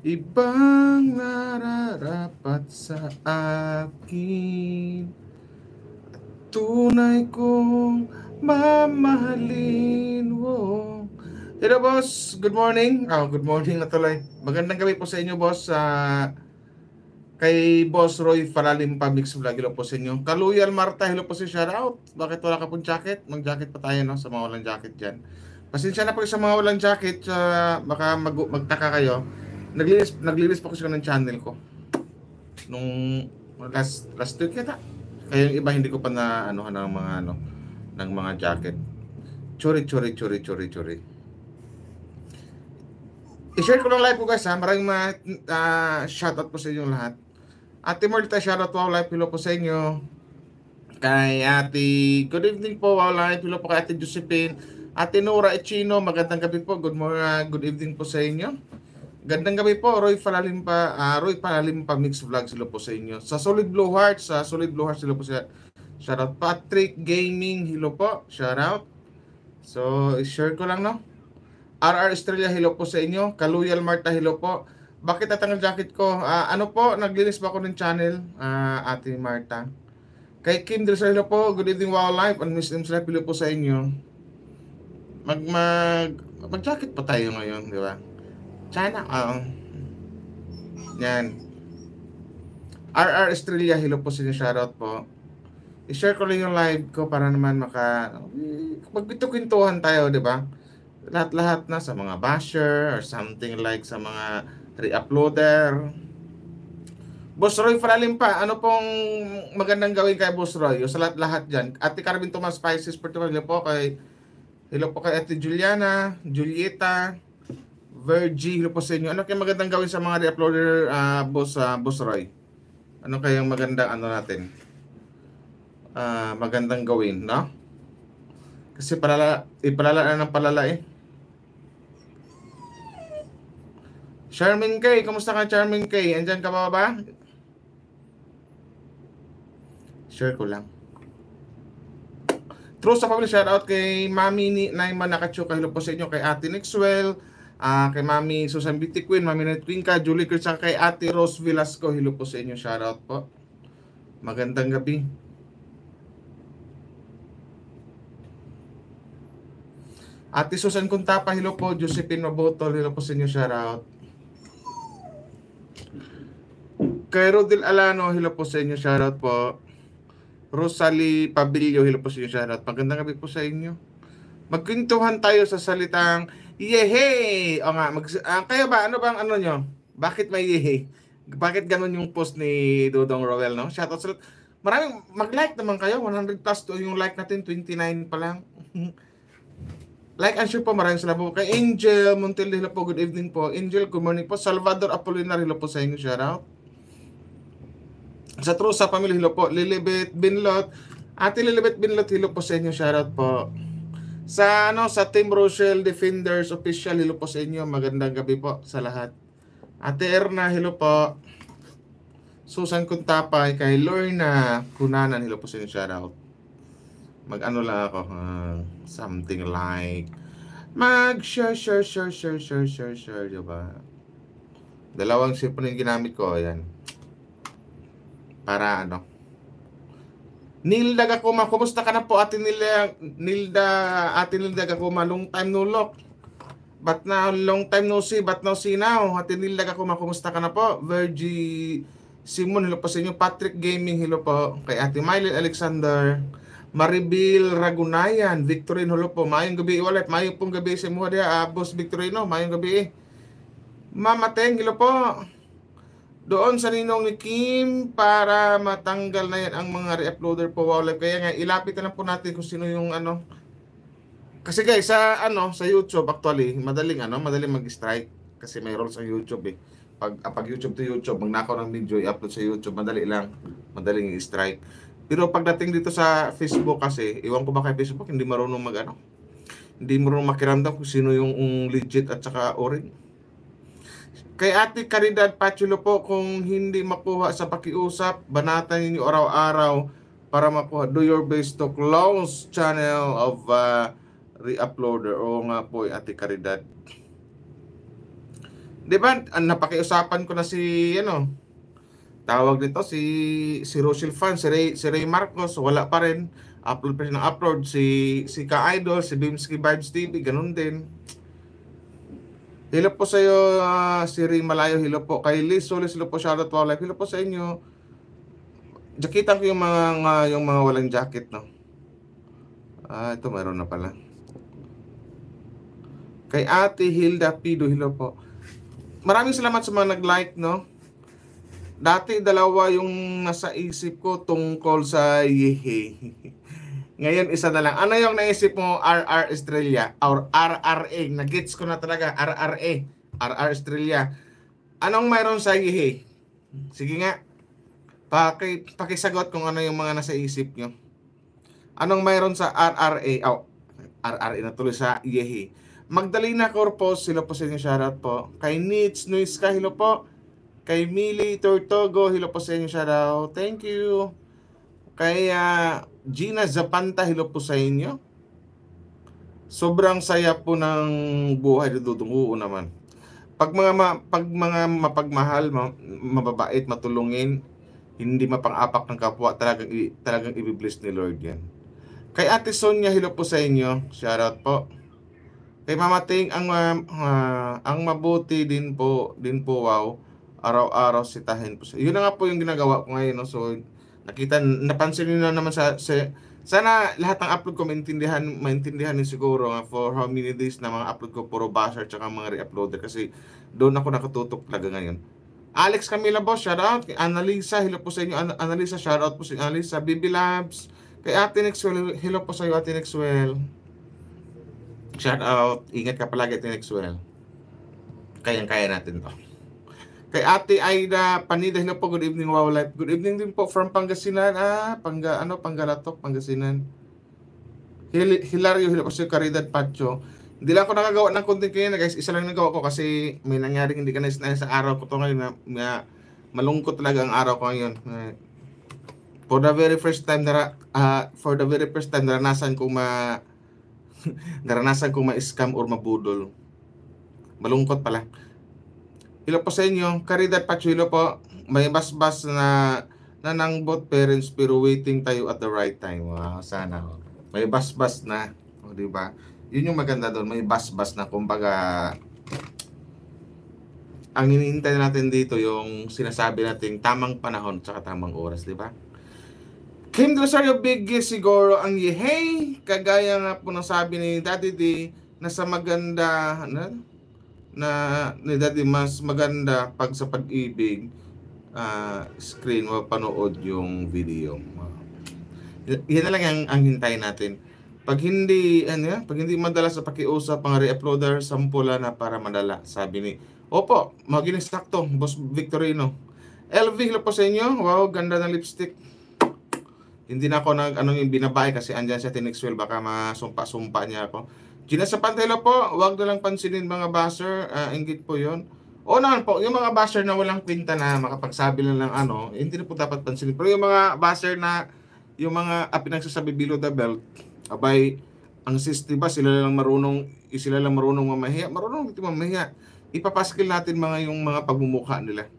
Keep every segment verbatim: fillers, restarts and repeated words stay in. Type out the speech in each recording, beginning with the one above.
ibang nararapat sa akin, tunay kong mamahalin. Wow. Hello boss, good morning. Oh, good morning na tuloy. Magandang gabi po sa inyo boss. Uh, kay Boss Roy Falalim Public Vlog, hello po sa inyo. Kaluyal Marta, hello po sa shoutout. Bakit wala ka pong jacket? Mag-jacket pa tayo no, sa mga walang jacket dyan. Pasensya na po sa mga walang jacket, uh, baka mag magtaka kayo. Naglilis, naglilis po kasi ko ng channel ko nung last last week yata. Kaya yung iba hindi ko pa na ano ng mga ano ng mga jacket. Chori chori chori chori chori. I-share ko lang live po guys ha. Maraming ma uh, shoutout po sa inyo lahat. Ate Marta, shoutout po live, hello po sa inyo. Kay Ate, good evening po, wow live, hello po kay Ate Josephine. Ate Nora Echino, magandang gabi po, good morning, uh, good evening po sa inyo. Gandang gabi po, Roy Falalim pa, uh, Roy Falalim pa Mix Vlog, hello po sa inyo. Sa Solid Blue Hearts, sa Solid Blue Hearts, hello po sa shoutout. Patrick Gaming, hello po, shoutout. So, i-share ko lang no. R R Estrella, hello po sa inyo. Kaluyal Marta, hello po. Bakit tatanggal jacket ko? Uh, ano po, naglinis ba ako ng channel, uh, Ate Marta? Kay Kim Del Sol, hello po. Good evening, wow live. And Miss Im's live, hello po sa inyo. Mag, mag, mag-jacket pa tayo ngayon, di ba? China, oo. Uh, yan. R R Estrella, hello po sa inyo. Shoutout po. I-share ko lang yung live ko para naman maka... Magbito-kwintuhan tayo, di ba? Lahat-lahat na sa mga basher or something like sa mga re-uploader. Boss Roy Falalim pa, ano pong magandang gawin kay Boss Roy? O sa lahat-lahat dyan. Ate Carmen Tomas Spices, hello po kay hello po kay Ate Juliana, Julieta, Virgie, hello po sa inyo. Ano kayong magandang gawin sa mga re-uploader, uh, Boss, uh, Boss Roy? Ano kayong magandang ano natin? Uh, magandang gawin, no? Kasi palala, ipalala na ng palala eh. Charmin K, kumusta ka Charmin K? Andyan ka ba ba? Share ko lang. True sa family, shout out kay Mami ni Naima Nakachuka, hello po sa inyo. Kay Ate Nixwell, uh, kay Mami Susan Beauty Queen, Mami Night Queen ka, Julie Chris, kay Ate Rose Velasco, hello po sa inyo. Shout out po. Magandang gabi. Ate Susan Kuntapa, hello po. Josephine Mabotol, hello po sa inyo. Shout out. Kay Rodel Alano, hello po sa inyo. Shout out po. Rosalie Pabilio, hello po sa inyo. Shout out. Magandang gabi po sa inyo. Magkwentuhan tayo sa salitang yehey. O nga, mag, uh, kayo ba? Ano bang ano nyo? Bakit may yehey? Bakit ganun yung post ni Dodong Roel, no? Shout out sa lahat. Maraming mag-like naman kayo. one hundred plus to yung like natin. twenty-nine pa lang. Like and share po, maraming salamat po. Kay Angel Montel, hello po, good evening po. Angel, good morning po. Salvador Apolinar, hello po sa inyo, shout out. Sa True sa Family, hello po. Lilibet Binlot, Ate Lilibet Binlot, hello po sa inyo, shout out po. Sa ano, sa Team Rochelle Defenders Official, hello po sa inyo, magandang gabi po sa lahat. Ate Erna, hello po. Susan Kuntapay, kay Lorna Kunanan, hello po sa inyo, shout out. Mag-ano lang ako, uh, something like mag-share, share, share, share, share, share, share, diba? Dalawang cellphone yung ginamit ko, ayan. Para ano. Nilda Gakuma, kumusta ka na po, Ate Nilda, Nilda, Ate Nilda Gakuma, long time no look. But now, long time no see, but now see now. Ate Nilda Gakuma, kumusta ka na po? Virgie Simon, hello po sa inyo. Patrick Gaming, hello po. Kay Ate Mylene Alexander. Maribil Ragunayan, Victorine, hello po. Mayong gabi ulit. Mayong pong gabi sa mga dia, uh, Boss Victorino. Mayong gabi. Mama Teng, hello po. Doon sa ninong ni Kim para matanggal na yan ang mga re-uploader po. Wow, live. Kaya nga, ilapit na lang po natin kung sino yung ano. Kasi guys, sa ano, sa YouTube actually, madaling ano, madaling mag-strike. Kasi may rules sa YouTube eh. Pag, pag YouTube to YouTube, magnakaw ng video, i-upload sa YouTube, madali lang. Madaling i-strike. Pero pagdating dito sa Facebook kasi, iwan ko ba kay Facebook, hindi marunong mag ano, hindi marunong makiramdam kung sino yung um, legit at saka orin. Kay Ate Caridad Pachulo po, kung hindi makuha sa pakiusap, banatan ninyo araw-araw para makuha. Do your best to close channel of uh, re-uploader. Oo nga po, Ate Caridad. 'Di ba, ang napakiusapan ko na si ano, tawag nito, si si Rochelle Fan, si Ray, si Ray Marcos, wala pa rin. Upload pa rin ng upload. Si si Ka-Idol, si Bimsky Vibes T V, ganun din. Hello po sa iyo, uh, si Ray Malayo, hello po. Kay Liz Solis, hello po, shoutout po, live, hello po sa inyo. Jaketan ko yung mga, uh, yung mga walang jacket, no? Ah, ito mayroon na pala. Kay Ate Hilda Pido, hello po. Maraming salamat sa mga nag-like, no? Dati dalawa yung nasa isip ko tungkol sa Yehe. Ngayon isa na lang. Ano yung naisip mo, R R Estrella or R R A? Nagets ko na talaga, R R A, R R Estrella. Anong mayroon sa Yehe? Sige nga. Paki pakisagot kung ano yung mga nasa isip nyo. Anong mayroon sa R R A? Oh, R R A na tuloy sa Yehe. Magdalena Corpus, hello po sa inyo, shoutout po. Kay Nits Nuiska, hello po. Kay Mili Tortogo, hello po sa inyo, shoutout. Thank you. Kay uh, Gina Zapanta, hello po sa inyo. Sobrang saya po ng buhay na dudunguo naman. Pag mga, ma, pag mga mapagmahal, ma, mababait, matulungin, hindi mapang-apak ng kapwa, talagang, talagang i-bless ni Lord yan. Kay Ate Sonia, hello po sa inyo, shoutout po. Kay Mama Ting, ang, uh, uh, ang mabuti din po, din po, wow, araw-araw sitahin po siya. Yun na nga po yung ginagawa ko ngayon, no? So, nakita, napansin niyo na naman sa, sa sana lahat ng upload ko maintindihan, maintindihan niyo siguro nga for how many days na mga upload ko, puro basher, tsaka mga re-uploader, kasi doon ako nakatutok talaga ngayon. Alex Camila Boss, shoutout. Kay Annalisa, hello po sa inyo. An Annalisa, shoutout po sa Annalisa. Bibi Labs. Kay Ate Nexwell, hello po sa iyo, Ate Nexwell. Shout out, ingat ka palagi, Ate Nexwell. Kayang-kaya natin to. Kay Ate Aida Panida, hello po, good evening, wow life. Good evening din po from Pangasinan, ah, Pangga, ano, Panggalatok, Pangasinan. Hil Hilario, hello po sa Caridad Pacho. Hindi lang ako nakagawa ng content kayo na guys, isa lang nagawa ko kasi may nangyaring hindi ka na sa araw ko to ngayon na, na malungkot talaga ang araw ko ngayon. For the very first time na, uh, for the very first time naranasan kong ma naranasan kong ma-scam or mabudol. Malungkot pala. Hello po sa inyo. Caridad Pachulo po. May basbas na nanangbot parents pero waiting tayo at the right time. Wow, sana. May basbas na. O, diba? Yun yung maganda doon. May basbas na. Kumbaga, ang hinihintay natin dito yung sinasabi natin tamang panahon at tamang oras, diba? Kim Rosario, big siguro ang Yehe, kagaya nga po ng sabi ni Daddy D, na sa maganda na, na ni Daddy, mas maganda pag sa pag-ibig uh, screen o panood yung video. Yan na lang ang, ang hintay natin. Pag hindi ano, pag hindi madala sa pakiusap ang re-uploader, sampula na para madala, sabi ni. Opo, maginis sakto, Boss Victorino. L V, hello po sa inyo. Wow, ganda ng lipstick. Hindi na ako nag ano yung binabae kasi andyan siya Tinexwell, baka masumpa-sumpa niya ako. Gina sa Pantelo po, wag na lang pansinin mga basher, uh, inggit po 'yon. O naman po, yung mga basher na walang kwenta na makapagsabi lang ng ano, hindi na po dapat pansinin. Pero yung mga basher na yung mga ah, pinagsasabi below the belt, abay, ang sis, diba, sila lang marunong, sila lang marunong mamahiya, marunong dito mamahiya. Ipapaskil natin mga yung mga pagmumukha nila.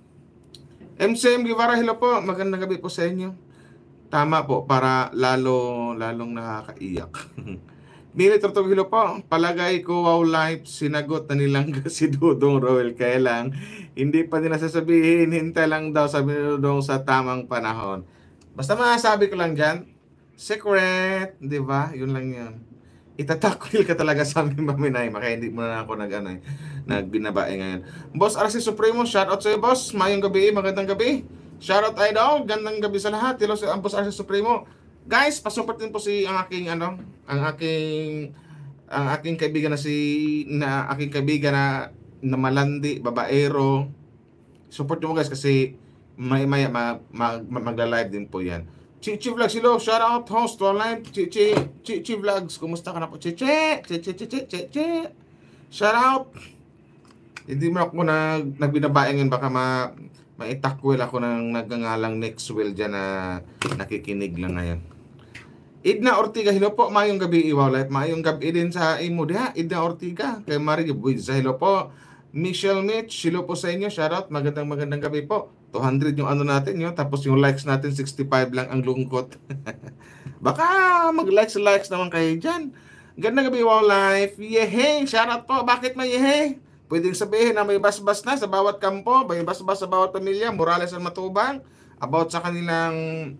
M C M Guevara, hello po, magandang gabi po sa inyo. Tama po, para lalo, lalong nakakaiyak. Mili Tortogilo po, palagay ko wow life, sinagot na nilang si Dudong Roel, kaya lang, hindi pa nila sasabihin, hintay lang daw sabi ni Dudong sa tamang panahon. Basta masasabi ko lang dyan, secret, di ba? Yun lang yun. Itatakwil ka talaga sa amin, Maminay, kaya hindi mo na ako nag, ano, nagbinabae ngayon. Boss R C Supremo, shoutout sa iyo, boss. Mayong gabi, magandang gabi. Shoutout idol, gandang gabi sa lahat. Hello sa Boss R C Supremo. Guys, pasupport din po si ang aking ano, ang aking ang aking kaibigan na si na aking kaibigan na, na malandi, babaero. Support mo guys kasi may may mag, mag, magla-live din po 'yan. Chichi Vlogs, hello, shoutout host online. Chichi Chichi Vlogs, kumusta ka na po? Chichi, Chichi Chichi Chichi. Shoutout. Hindi mo ako nag nagbinabae ngayon, baka ma maitakwil ako ng nagngangalang Nexwell dyan na nakikinig lang ngayon. Idna Ortiga, hello po, mayong gabi, Iwaw Life. Mayong gabi din sa imo diha, Idna Ortiga. Kay Marie Buiza, hello po. Michelle Mitch, hello po sa inyo. Shoutout. Magandang magandang gabi po. two hundred yung ano natin yun. Tapos yung likes natin, sixty-five lang ang lungkot. Baka mag-likes likes naman kayo dyan. Gandang gabi, Wow Life. Yehey! Shoutout po. Bakit may yehey? Pwedeng sabihin na may basbas na sa bawat kampo, may basbas sa bawat pamilya, Morales at Matubang, about sa kanilang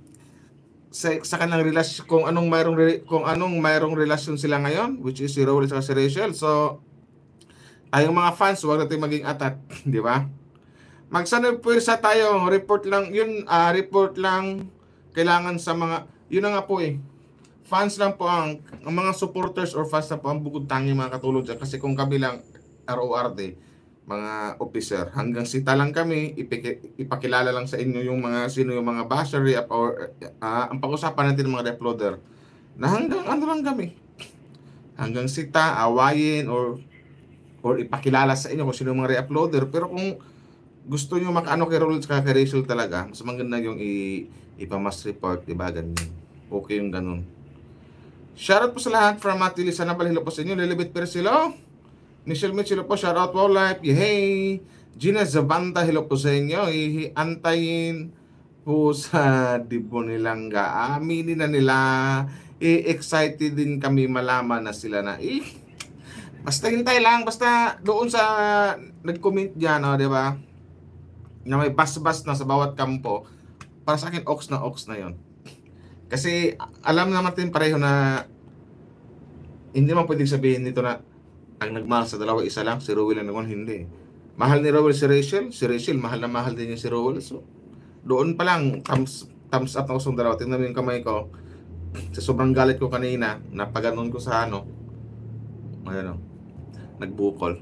sa, sa kanilang relasyon, kung anong mayroong kung anong mayroong relasyon sila ngayon, which is si Rowell at si Rachel. So, tayong mga fans, huwag natin maging atat, di ba? Magsanipwersa tayo, report lang, yun, uh, report lang, kailangan sa mga, yun na nga po eh, fans lang po ang, ang mga supporters or fans na po ang bukod tangi mga katulad dyan. Kasi kung kami lang, R O R D, mga officer, hanggang sita lang kami, ipik- ipakilala lang sa inyo yung mga, sino yung mga basher, or uh, ang pag-usapan natin ng mga uploader, na hanggang ano lang kami, hanggang sita, awayin, or or ipakilala sa inyo kung sino yung mga re-uploader. Pero kung gusto nyo makaano kay Rollins kay Rachel talaga, mas maganda yung i ipa-mass report, diba? Ganyan. Okay yung ganun. Shoutout po sa lahat from Matili Sanabal. Hello po sa inyo. Lilibit Persilo. Michelle Mitchell po. Shoutout po live. Yehey! Gina Zabanta. Hello po sa inyo. Antayin po sa dibo nilang ga. Aminin na nila. I-excited din kami malaman na sila na eh. Basta hintay lang. Basta doon sa nag-comment dyan, oh, diba? Na may bas-bas na sa bawat kampo. Para sa akin, ox na ox na yon. Kasi alam naman natin pareho na hindi naman pwedeng sabihin nito na ang nagmahal sa dalawa isa lang, si Rowell lang naman, hindi. Mahal ni Rowell si Rachel, si Rachel mahal na mahal din niya si Rowell. So, doon pa lang, thumbs, thumbs up na ko sa dalawa. Tingnan mo yung kamay ko. Sa sobrang galit ko kanina, napaganon ko sa ano, ano, nagbukol.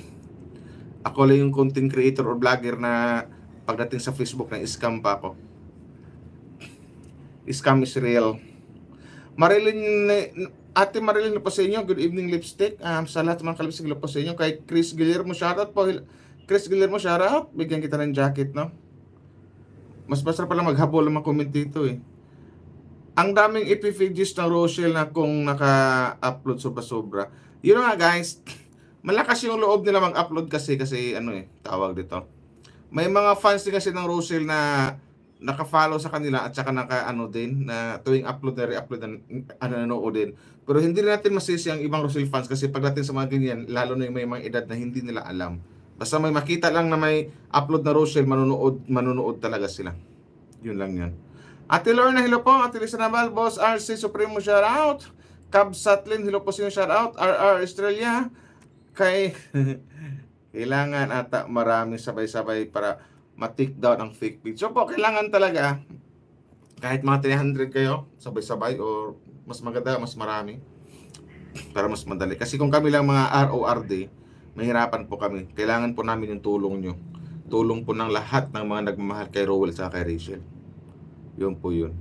Ako lang yung content creator or vlogger na pagdating sa Facebook na scam pa ako. Scam is real. Marilyn, Ate Marilyn po sa inyo. Good evening, Lipstick. Um, sa lahat ng mga kalipsig po sa inyo. Kay Chris Guillermo, shoutout po. Chris Guillermo, shoutout. Bigyan kita ng jacket, no? Mas masarap pala maghabol ang mga comment dito, eh. Ang daming epiphagis ng Rochelle na kung naka-upload sobra-sobra. Yun nga, guys. Malakas yung loob nila mag-upload kasi, kasi ano eh, tawag dito. May mga fans din kasi ng Rochelle na naka-follow sa kanila at saka naka-ano din, na tuwing upload na re-upload na ano, nanood din. Pero hindi rin natin masisi ang ibang Rochelle fans kasi pagdating sa mga ganyan, lalo na yung may mga edad na hindi nila alam. Basta may makita lang na may upload na Rochelle, manunood, manunood talaga sila. Yun lang yan. Ate Lorna, hello po. Ate Lisa Naval, Boss R C Supremo, shout out. Cab Satlin, hello po sa inyo, shout out. R R Australia, kay kailangan ata marami sabay-sabay para ma-take down ang fake page. So po, kailangan talaga kahit mga three hundred kayo, sabay-sabay or mas maganda, mas marami para mas madali. Kasi kung kami lang mga R O R D, mahirapan po kami. Kailangan po namin yung tulong nyo. Tulong po ng lahat ng mga nagmamahal kay Rowell at kay Rachel. Yun po yun.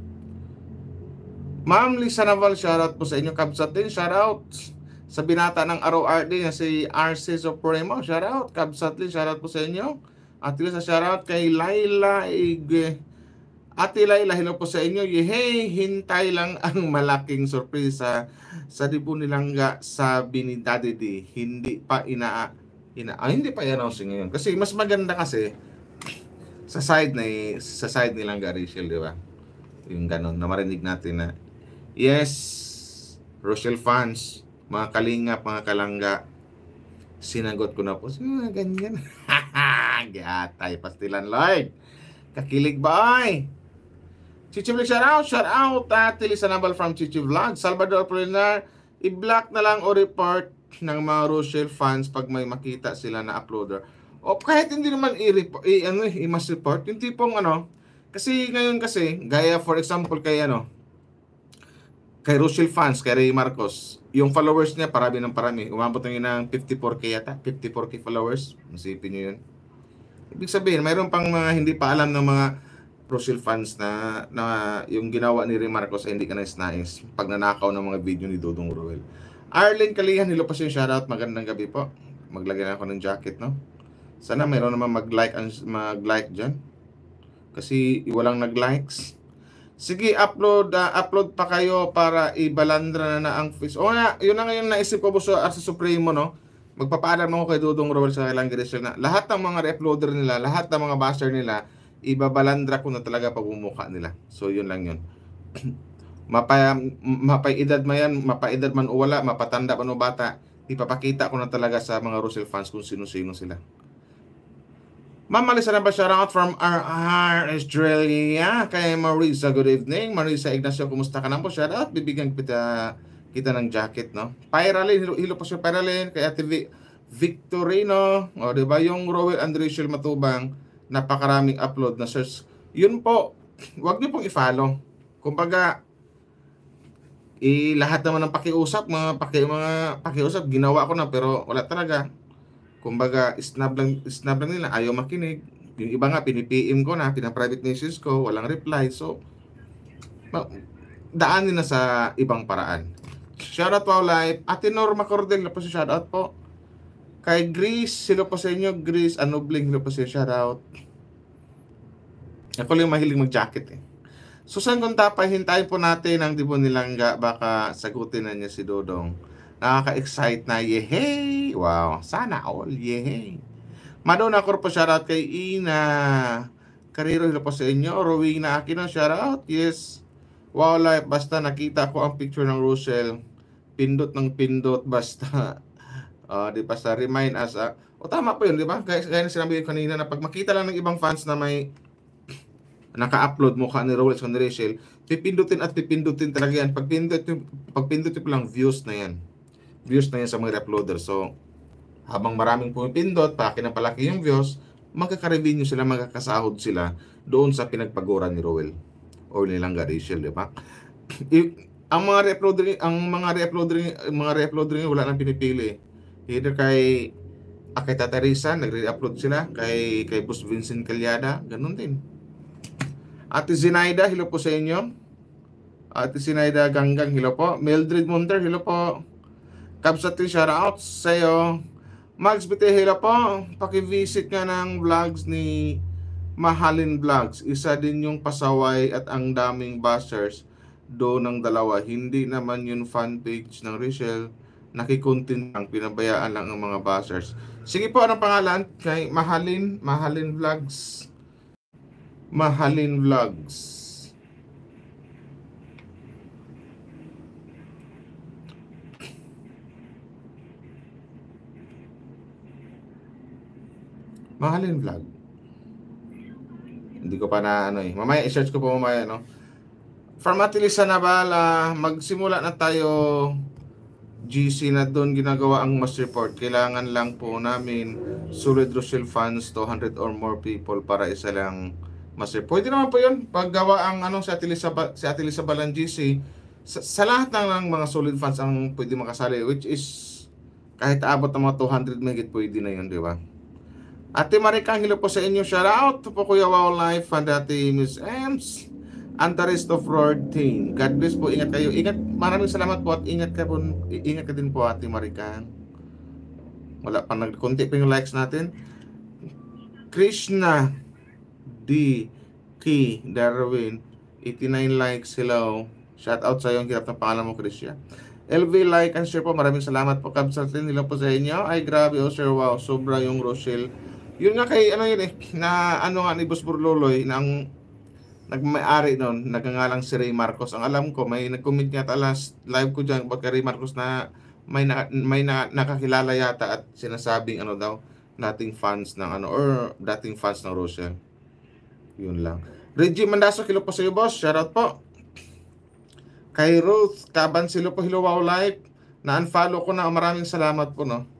Ma'am Lisa Naval, shoutout po sa inyo. Kabsat din, shoutout sa binata ng R O R D na si R C Supremo, shoutout. Kabsat din, shoutout po sa inyo. At sa shoutout kay Laila Ige. Ate Laila, hello po sa inyo. Yehey, hintay lang ang malaking sorpresa sa dibo nilang ga, sabi ni Daddy D. Hindi pa ina, ina ah, hindi pa i-announce ngayon. Kasi mas maganda kasi sa side na sa side nilang ga Rachel, di ba? Yung ganon na marinig natin na yes, Rochelle fans, mga kalingap, mga kalangga, sinagot ko na po. Ah, ganyan. Gatay, pastilan, Lloyd. Kakilig ba ay? Chichi Vlog, shout out, shout out. Ate Lisa Nabal from Chichi Vlog. Salvador Polinar, i-block na lang o report ng mga Rochelle fans pag may makita sila na uploader. O kahit hindi naman i-report, i- ano, i-mass report, yung tipong ano, kasi ngayon kasi, gaya for example kay ano, kay Rochelle fans, kay Ray Marcos, yung followers niya parami ng parami. Umabot na yun ng fifty-four K yata, fifty-four K followers. Masipin nyo yun. Ibig sabihin, mayroon pang mga hindi pa alam ng mga Rochelle fans na, na yung ginawa ni Ray Marcos ay hindi ka nais-nais pag nanakaw ng mga video ni Dodong Roel. Arlene Kalihan, hello po sa inyo, shoutout, magandang gabi po. Maglagay na ako ng jacket, no? Sana mayroon naman mag-like, mag-like dyan. Kasi walang nag-likes. Sige, upload, uh, upload pa kayo para ibalandra na na ang face. O nga, yun na ngayon naisip ko po sa Arsa Supremo, no? magpapaalam ako kay Dudong Roel sa kailang Grisel na lahat ng mga re-uploader nila, lahat ng mga basher nila, ibabalandra ko na talaga pagmumukha nila. So yun lang yun. Mapa, mapay edad man yan, mapaedad man o wala, mapatanda man o bata, ipapakita ko na talaga sa mga Russell fans kung sino-sino sila. Ma'am Marisa na ba shoutout from R R Australia kay Marisa, good evening. Marisa Ignacio, kumusta ka na po? Shoutout, bibigyan kita kita ng jacket, no? Pyralin, hilo, hilo po siya Pyralin, kay Ate Victorino, o diba yung Rowell and Rachel Matubang, napakaraming upload na search. Yun po, wag niyo pong i-follow. Kumbaga, i lahat naman ng pakiusap, mga paki mga pakiusap ginawa ko na pero wala talaga. Kumbaga, snub lang, snub lang nila, ayaw makinig. Yung iba nga, pini-P M ko na, pina-private message ko, walang reply. So, daanin na sa ibang paraan. Shoutout po live. Ate Norma Cordel na po si shoutout po. Kay Greece, silo po sa inyo. Greece, Anubling, silo po sa inyo. Shoutout. Ako lang mahilig mag-jacket eh. Susan kung tapay, hintayin po natin ang Dibon Nilangga. Baka sagutin na niya si Dodong. Nakaka-excite na. Yehey! Wow. Sana all. Yehey. Madonna Corpo, shoutout kay Ina. Kariro, silo po sa inyo. Rowena Aquino, shoutout. Yes. Wow life. Basta nakita ko ang picture ng Russell. Pindot ng pindot. Basta. Uh, di basta remind us. Uh, o tama po yun, di ba? Gaya, gaya na sinabi ko kanina na pag makita lang ng ibang fans na may naka-upload mukha ni Rowell and Rachel, pipindutin at pipindutin talaga yan. Pag pindutin, pag pindutin lang, views na yan. Views na yan sa mga uploader. So, habang maraming pumipindot, paki na palaki yung views, magkaka-revenue sila, magkakasahod sila doon sa pinagpaguran ni Rowell o Nilangga Rachel, di ba? Ang mga re-uploader, ang mga re-uploader, mga re-uploader wala nang pinipili. Either kay ah, kay Tata Risa, nagre-upload sila, kay kay Boss Vincent Calyada, ganun din. Ate Zinaida, hello po sa inyo. Ate Zinaida Ganggang, hello po. Mildred Munter, hello po. Kabsati, shout out sa iyo. Mags Bite, hello po. Paki-visit nga ng vlogs ni Mahalin Vlogs. Isa din yung pasaway at ang daming bashers do ng dalawa. Hindi naman yung fan page ng Rachel. Nakikontent lang, pinabayaan lang ang mga bashers. Sige po, anong pangalan? Kay Mahalin, Mahalin Vlogs. Mahalin Vlogs. Mahalin Vlog. Hindi ko pa na ano eh. Mamaya i-search ko po mamaya, no. From Atilisa Nabala, magsimula na tayo. G C na doon ginagawa ang mass report. Kailangan lang po namin solid Russell fans, two hundred or more people para isa lang mass report. Pwede naman po yun. Paggawa ang ano, si Atilisa, si Atilisa Balan G C, sa, sa lahat ng mga solid fans ang pwede makasali, which is kahit abot ng mga two hundred megit pwede na yun, di ba? Ate Maricang, hello po sa inyo. Shout out po Kuya Wow Life and Ate Miss Ems and the rest of Lord team. God bless po. Ingat kayo. Ingat. Maraming salamat po at ingat ka po. Ingat ka din po Ate Maricang. Wala pa nagkunti pa yung likes natin. Krishna D. K. Darwin eighty-nine likes. Hello. Shout out sa iyo. Ang hirap ng pangalan mo, Krishna. L V like and share po. Maraming salamat po. Kabsatin nila po sa inyo. Ay grabe oh sir. Wow. Sobra yung Rochelle. Yun nga kay ano yun eh. Na ano nga ni Boss Burloloy na ang nagmay-ari noon, nagangalang si Ray Marcos. Ang alam ko, may nag-comment yata last live ko dyan about kay Ray Marcos na may, na, may na, nakakilala yata at sinasabing ano daw, dating fans ng ano, or dating fans ng Rochelle. Yun lang. Reggie Mandaso, kilo po sa iyo boss. Shoutout po. Kay Ruth Kaban, silo po, hello wow live. Na-unfollow ko na, maraming salamat po no.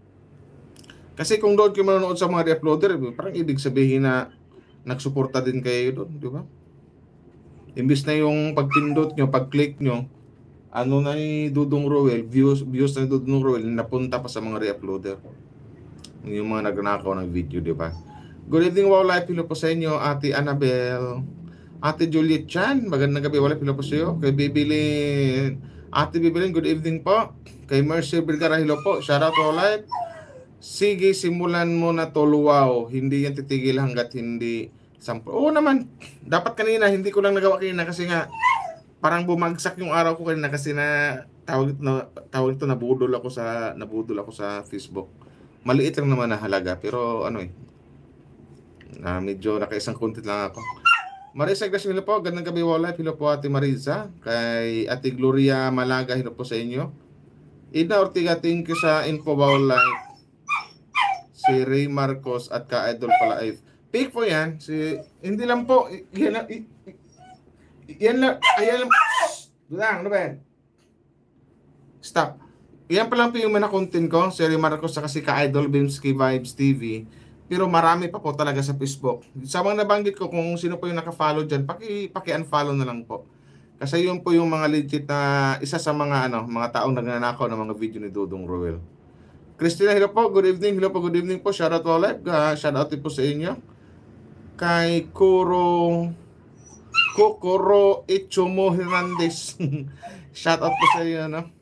Kasi kung doon kayo manonood sa mga re-uploader, parang ibig sabihin na nagsuporta din kayo doon, di ba? Imbis na yung pagpindot nyo, pag-click nyo, ano na ni Dudong Roel, views, views na ni Dudong Roel, napunta pa sa mga re-uploader. Yung mga nagnakaw ng video, di ba? Good evening, wow live, hello po sa inyo, Ate Annabelle. Ate Juliet Chan, magandang gabi, wala hello po sa iyo. Kay Bibilin, Ate Bibilin, good evening po. Kay Mercy Vergara, hello po, shout out wow live. Sige, simulan mo na to, luwaw. Hindi yan titigil hanggat hindi sample. Oo naman, dapat kanina, hindi ko lang nagawa kanina kasi nga parang bumagsak yung araw ko kanina kasi na tawag na tawag ito nabudol ako sa nabudol ako sa Facebook. Maliit lang naman na halaga pero ano eh. Na medyo nakaisang content lang ako. Marisa Ignacio, hello po. Gandang gabi, Walleye. Hello po, Ate Marisa. Kay Ate Gloria Malaga, hello po sa inyo. Ina Ortiga, thank you sa info, Walleye. Si Ray Marcos at ka-idol pala ay pick po yan. Si, hindi lang po. Yan lang. Yan lang. Ayan lang. Lang, ano ba yan? Stop. Yan pa lang po yung mga content ko. Si Ray Marcos at si ka-idol Bimsky Vibes T V. Pero marami pa po talaga sa Facebook. Sa mga nabanggit ko, kung sino po yung naka-follow dyan, paki, paki-unfollow na lang po. Kasi yun po yung mga legit na isa sa mga ano, mga taong nagnanakaw ng mga video ni Dudong Roel. Christina, hello po. Good evening. Hello po, good evening po. Shoutout po live. Uh, shoutout po sa inyo. Kay Kuro Kokoro Ichomo Hernandez. Shoutout po sa inyo, no?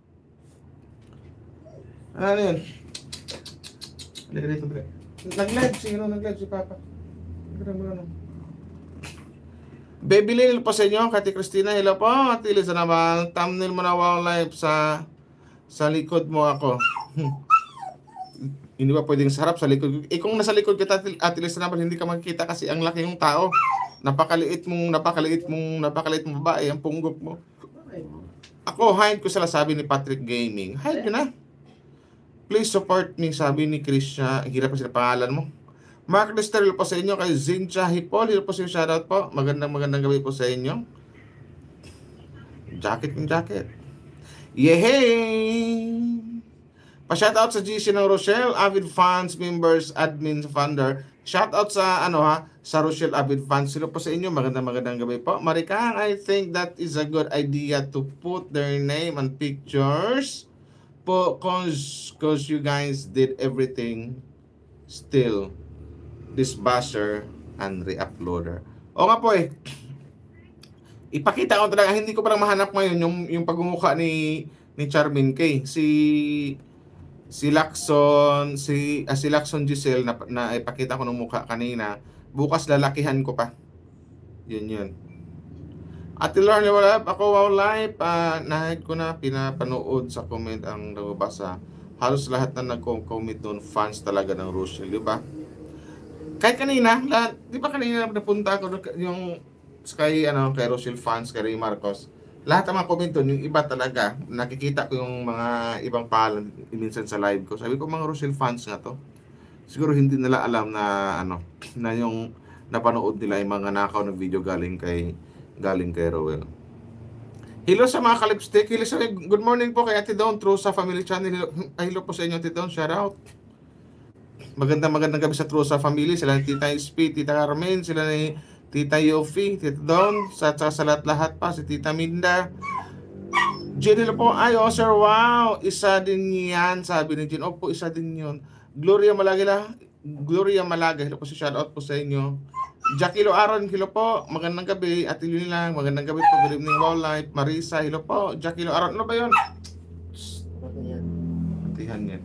Ano yun? Dito, dito, dito. Nag-live, sino nag-live si Papa? Baby Lil po sa inyo, Kati Christina, hello po. At Liza naman, thumbnail mo na wow live sa sa likod mo ako. Hindi ba pwedeng sarap sa likod? Eh kung nasa likod kita, At Liza naman, hindi ka makikita kasi ang laki ng tao. Napakaliit mong, napakaliit mong, napakaliit mong babae, ang punggok mo. Ako, hide ko sila, sabi ni Patrick Gaming. Hide ko na. Please support me, sabi ni Krisha. Hirap pa sila pangalan mo. Mark Lester, hello po sa inyo. Kay Zincha Hipol, hello po sa inyo. Shoutout po. Magandang magandang gabi po sa inyo. Jacket yung jacket. Yehey! Pa-shoutout sa G C ng Rochelle, Avid Fans, members, admin, founder. Shoutout sa ano ha, sa Rochelle Avid Fans. Hello po sa inyo. Magandang magandang gabi po. Marikang, I think that is a good idea to put their name and pictures. Po, cause, cause you guys did everything still this basher and re-uploader. O nga po eh, ipakita ko talaga, hindi ko parang mahanap ngayon yung, yung pagmumukha ni ni Charmin K. Si si Lacson, si, ah, si Lacson Giselle na, na ipakita ko ng mukha kanina. Bukas lalakihan ko pa. Yun yun. At Lorne, wala ako wow live, uh, nahid ko na pinapanood sa comment ang nagbabasa. Halos lahat na nagko-comment doon, fans talaga ng Rochelle, di ba? Kahit kanina, lahat, di ba kanina napunta ako yung kay, ano, kay Rochelle fans, kay Ray Marcos. Lahat ng mga comment doon, yung iba talaga, nakikita ko yung mga ibang pangalan minsan sa live ko. Sabi ko, mga Rochelle fans nga to. Siguro hindi nila alam na, ano, na yung napanood nila yung mga nakaw ng video galing kay galing kay Roel. Hello sa mga kalipstick. Hello sa, good morning po kay Ate Dawn, True sa Family Channel. Hello, hello po sa inyo, Ate Dawn. Shout out. Magandang magandang gabi sa True sa Family. Sila ni Tita S P, Tita Carmen, sila ni Tita Yofi, Tita Dawn, sa, sa, sa lahat-lahat pa, si Tita Minda. Jen, hello po. Ay, oh sir, wow. Isa din yan, sabi ni Jen. Opo, isa din yun. Gloria Malaga, Gloria Malaga. Hello po si shout out po sa inyo. Jackie Lo Aaron, hello po. Magandang gabi. Ate Lili lang, magandang gabi po. Good evening, wow life. Marisa, hello po. Jackie Lo Aaron, ano ba yun? Atihan yan.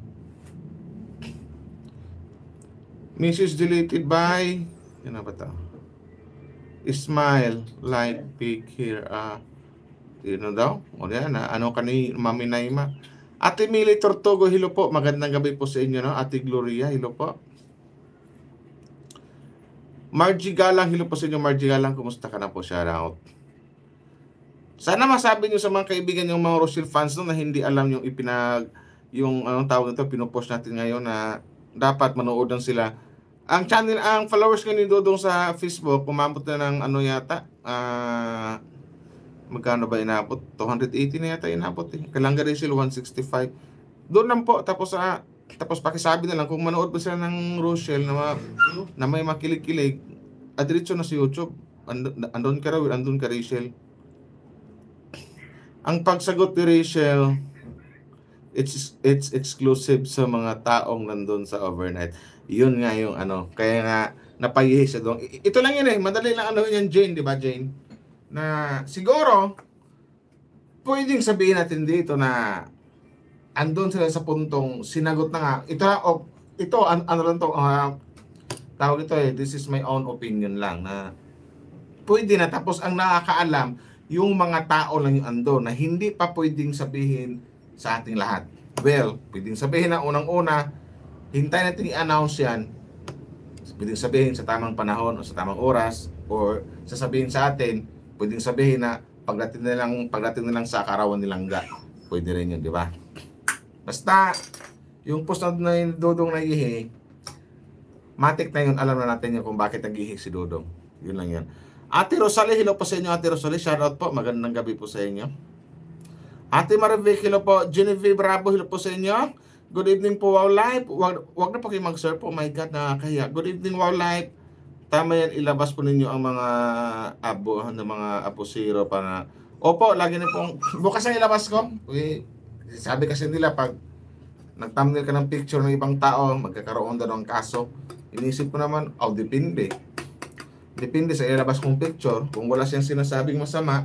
Missus deleted by, yan na ba ito? Smile, like, pick here. Ah, uh, yun daw. O yan, ah. Ano ka ni Mami Naima? Ate Mili Tortugo, hello po. Magandang gabi po sa inyo, no? Ate Gloria, hello po. Margie Galang, hello po sa inyo. Margie Galang, kumusta ka na po? Shout out. Sana masabi nyo sa mga kaibigan yung mga Rochelle fans no, na hindi alam yung ipinag, yung anong tawag nito, pinupost natin ngayon na dapat manood lang sila. Ang channel, ang followers ko ni Dodong sa Facebook, umabot na ng ano yata, ah, uh, magkano ba inabot? two eighty na yata inabot eh. Kalangga Rachel, one sixty-five. Doon lang po, tapos ah, tapos pakisabi na lang kung manood ba sila ng Rochelle na, ma, na may makilig-kilig, adiretso na sa YouTube. And, andun ka raw, andun ka Rachel. Ang pagsagot ni Rachel, it's it's exclusive sa mga taong nandun sa overnight. Yun nga yung ano, kaya nga napayihis siya doon. Ito lang yun eh, madali lang ano yan Jane, di ba Jane? Na siguro, pwedeng sabihin natin dito na andun sila sa puntong sinagot na nga. Ito, oh, ito an, ano lang to, uh, tawag ito eh, this is my own opinion lang na pwede na. Tapos ang nakakaalam, yung mga tao lang yung ando na hindi pa pwedeng sabihin sa ating lahat. Well, pwedeng sabihin na unang-una, hintayin natin i-announce yan. Pwedeng sabihin sa tamang panahon o sa tamang oras, or sasabihin sa atin, pwedeng sabihin na pagdating nilang pagdating nilang sa karawan nilangga. Pwede rin yun, di ba? Basta yung post na yung Dodong nag-ihi, matik na yun, alam na natin yun kung bakit nag-ihi si Dodong. Yun lang yun. Ate Rosalie, hello po sa inyo. Ate Rosalie, shoutout po. Magandang gabi po sa inyo. Ate Marivic, hello po. Genevieve Bravo, hello po sa inyo. Good evening po, Wow Life. Wag, wag na po kayo mag-surf po. Oh my God, nakakahiya. Good evening, Wow Life. Tama yan, ilabas po ninyo ang mga abo, ng mga apo zero para... Opo, lagi na pong... Bukas ang ilabas ko. Uy, sabi kasi nila, pag nag-thumbnail ka ng picture ng ibang tao, magkakaroon daw ng kaso. Inisip ko naman, oh, depende. Depende sa ilabas kong picture. Kung wala siyang sinasabing masama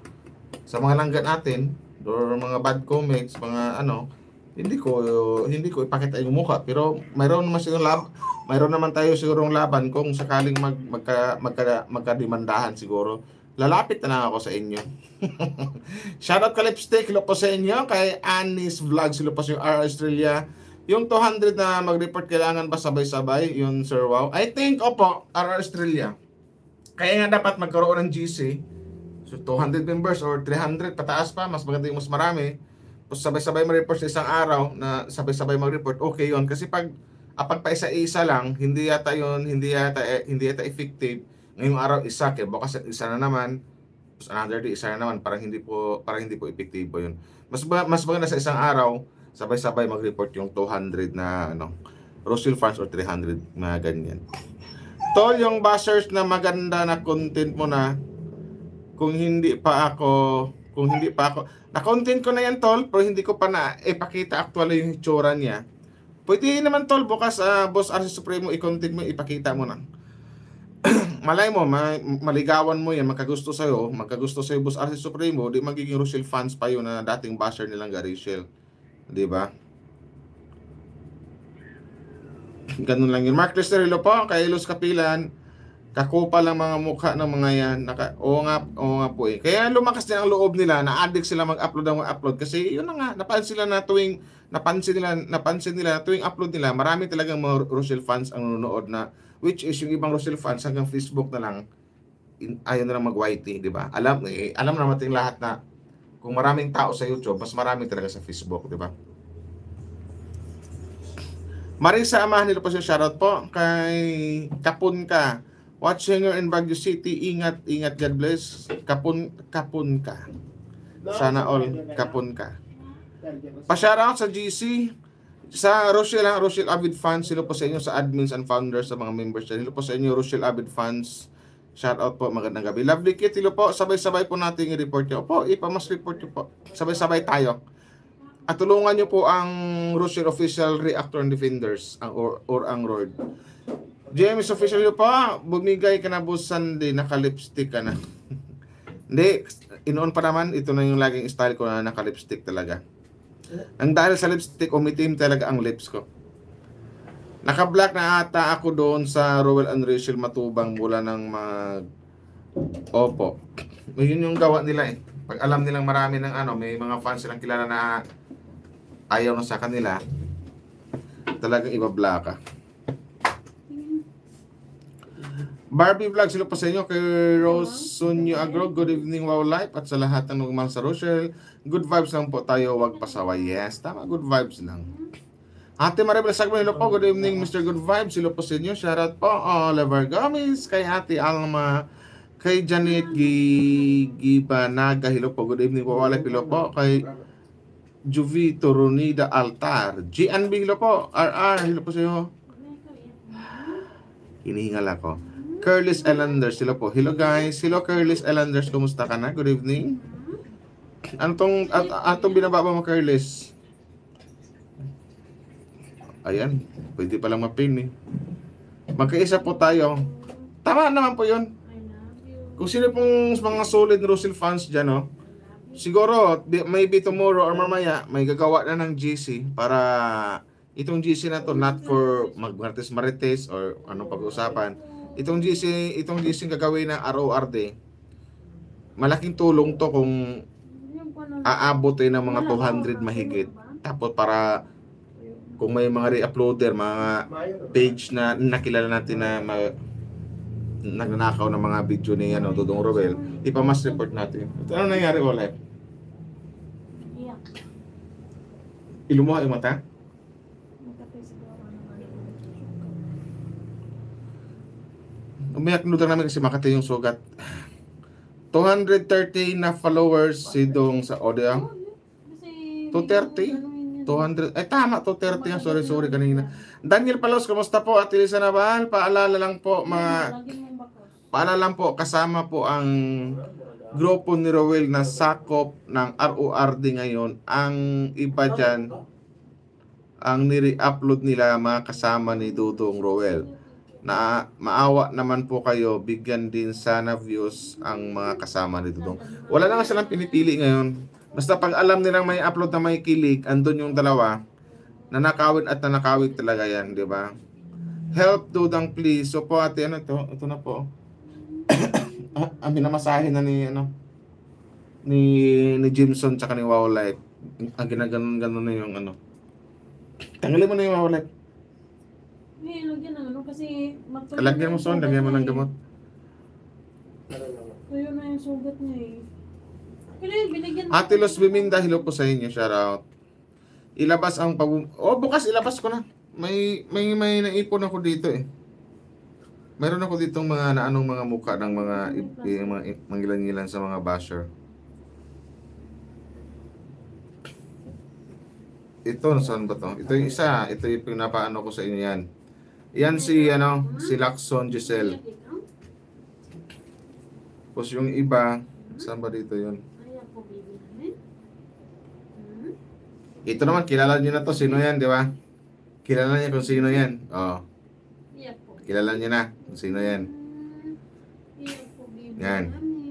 sa mga langgan natin, or mga bad comments, mga ano, hindi ko hindi ko ipakita yung mukha, pero mayroon naman siguro lab, mayroon naman tayo sigurong laban kung sakaling mag magka, magka, magkadimandahan siguro. Lalapit na lang ako sa inyo. Shoutout ka lipstick, hello po sa inyo. Kay Anis Vlogs, hello po sa R Australia. Yung two hundred na mag-report, kailangan ba sabay-sabay? Yun, Sir Wow. I think, opo, R Australia. Kaya nga dapat magkaroon ng G C. So, two hundred members or three hundred, pataas pa. Mas maganda yung mas marami. Tapos sabay-sabay mag-report sa isang araw na sabay-sabay mag-report, okay yon. Kasi pag apag pa isa-isa lang, hindi yata yon, hindi yata eh, hindi yata effective. Ngayong araw isa, kaya bukas isa na naman. Tapos another day isa na naman, parang hindi po parang hindi po epektibo yon. Mas mas maganda sa isang araw, sabay-sabay mag-report yung two hundred na ano, Russell fans or three hundred na ganyan. Tol, yung bashers na maganda na content mo na, kung hindi pa ako kung hindi pa ako, na-content ko na yan, Tol, pero hindi ko pa na ipakita actually yung itsura niya. Pwede naman, Tol, bukas, uh, Boss R C Supremo, i-content mo, ipakita mo na. Malay mo, ma maligawan mo yan, magkagusto sa'yo, magkagusto sa'yo, Boss R C Supremo, di magiging Rochelle fans pa yun na dating basher nilang Gariciel. Di ba? Ganun lang yun. Mark Listerilo po, kay Luz Kapilan, kakupa lang mga mukha ng mga yan. Naka, oo nga, oo nga po eh. Kaya lumakas din ang loob nila, na-addict sila mag-upload ng mag-upload. Kasi yun na nga, napansin sila na tuwing, napansin nila, napansin nila na tuwing upload nila, marami talagang mga Rochelle fans ang nanonood na, which is yung ibang Rochelle fans hanggang Facebook na lang, in, ayaw na lang mag-Y T, di ba? Alam, eh, alam naman natin lahat na, kung maraming tao sa YouTube, mas marami talaga sa Facebook, di ba? Marisa Amahan, nila po siya, shoutout po, kay Kapun Ka. Watching her in Baguio City, ingat, ingat, God bless. Kapun, kapun ka. Sana all, kapun ka. Pa-shoutout sa G C, sa Rochelle, ha? Rochelle Avid Fans, sila po sa inyo, sa admins and founders, sa mga members, sila po sa inyo, Rochelle Avid Fans. Shoutout po, magandang gabi. Lovely Kit, sila po, sabay-sabay po natin i-report nyo. Opo, ipamas report nyo po. Sabay-sabay tayo. At tulungan nyo po ang Rochelle Official Reactor and Defenders, ang, or, or ang R O R D. J M S official yun pa, bumigay ka na busan din, naka-lipstick ka na. Hindi, inoon pa naman, ito na yung laging style ko na naka-lipstick talaga. Ang dahil sa lipstick, umitim talaga ang lips ko. Naka-black na ata ako doon sa Rowell and Rachel Matubang mula ng mag... Opo. Yun yung gawa nila eh. Pag alam nilang marami ng ano, may mga fans silang kilala na ayaw na sa kanila, talagang iba-black ka. Barbie Vlog, sila po sa inyo, kay Rose Sunyo Agro, good evening, Wow Life, at sa lahat ng nagmahal sa Rochelle, good vibes lang po tayo, wag pasaway. Yes, tama, good vibes lang. Ate Maribel Sagman, hello po, good evening, Mister Good Vibes, sila po sa inyo, shoutout po, Oliver Gomez, kay Ate Alma, kay Janet Gibanaga, hello po, good evening po, Wow Life, hello po, kay Juvito Ronida Altar, G N B, hello po, R R, hello po sa inyo. Hinihingal ako. Curlis Elanders, sila po. Hello guys. Hello Curlis Elanders, kumusta ka na? Good evening. Ano tong, at, atong binababa mo, Curlis? Ayan, pwede palang mapin eh. Magkaisa po tayo. Tama naman po yun. Kung sino pong mga solid Russell fans dyan, no? Siguro, maybe tomorrow or mamaya, may gagawa na ng G C para itong G C na to, not for mag-marites-marites or anong pag-uusapan. Itong G C, itong G C gagawin ng R O R D. malaking tulong to kung aabot eh ng mga two hundred mahigit. Tapos para kung may mga re-uploader, mga page na nakilala natin na ma- nagnanakaw ng mga video ni ano, Dodong Roel, ipa-mass report natin. Ito, ano nangyari ulit? Ilumuha yung mata? Umiyak nudang namin kasi makati yung sugat. two hundred thirty na followers si Dong sa audio. two thirty? two hundred, ay tama, two thirty nga, sorry, sorry kanina. Daniel Palos, kumusta po? At Elisa Naval, paalala lang po, mga, paalala lang po, kasama po ang grupo ni Roel na sakop ng R O R D ngayon. Ang iba dyan, ang nire-upload nila mga kasama ni Dodong Roel. Na maawa naman po kayo, bigyan din sana views ang mga kasama ni Dodong. Wala na nga silang pinipili ngayon. Basta pag alam nilang may upload na may kilig, andun yung dalawa, nanakawit at nanakawit talaga yan, di ba? Help Dodong please. So po ate, ano to? Ito na po. Ang minamasahe na ni, ano, ni, ni Jimson tsaka ni Wow Life. Ang ginaganon-ganon na yung ano. Tanggalin mo na yung Wow Life. Eh, lagyan ng ano kasi magpapalagyan. Lagyan mo son, lagyan mo ng gamot. Tuyo na yung sugat niya eh. Kaya binigyan mo. Ate Los Biminda, hello po sa inyo, shout out. Ilabas ang pag... Oh, bukas ilabas ko na. May may may naipon ako dito eh. Meron ako ditong mga naanong mga mukha ng mga yung mga mangilan-ngilan sa mga basher. Ito, saan ba to? Ito yung isa, ito yung pinapaano ko sa inyo yan. Yan si ano, si Lacson Giselle. Tapos yung iba, saan ba dito yun? Ito naman, kilala niyo na to. Sino yan, di ba? Kilala niya kung sino yan. Oh. Kilala niyo na kung sino yan. Yan.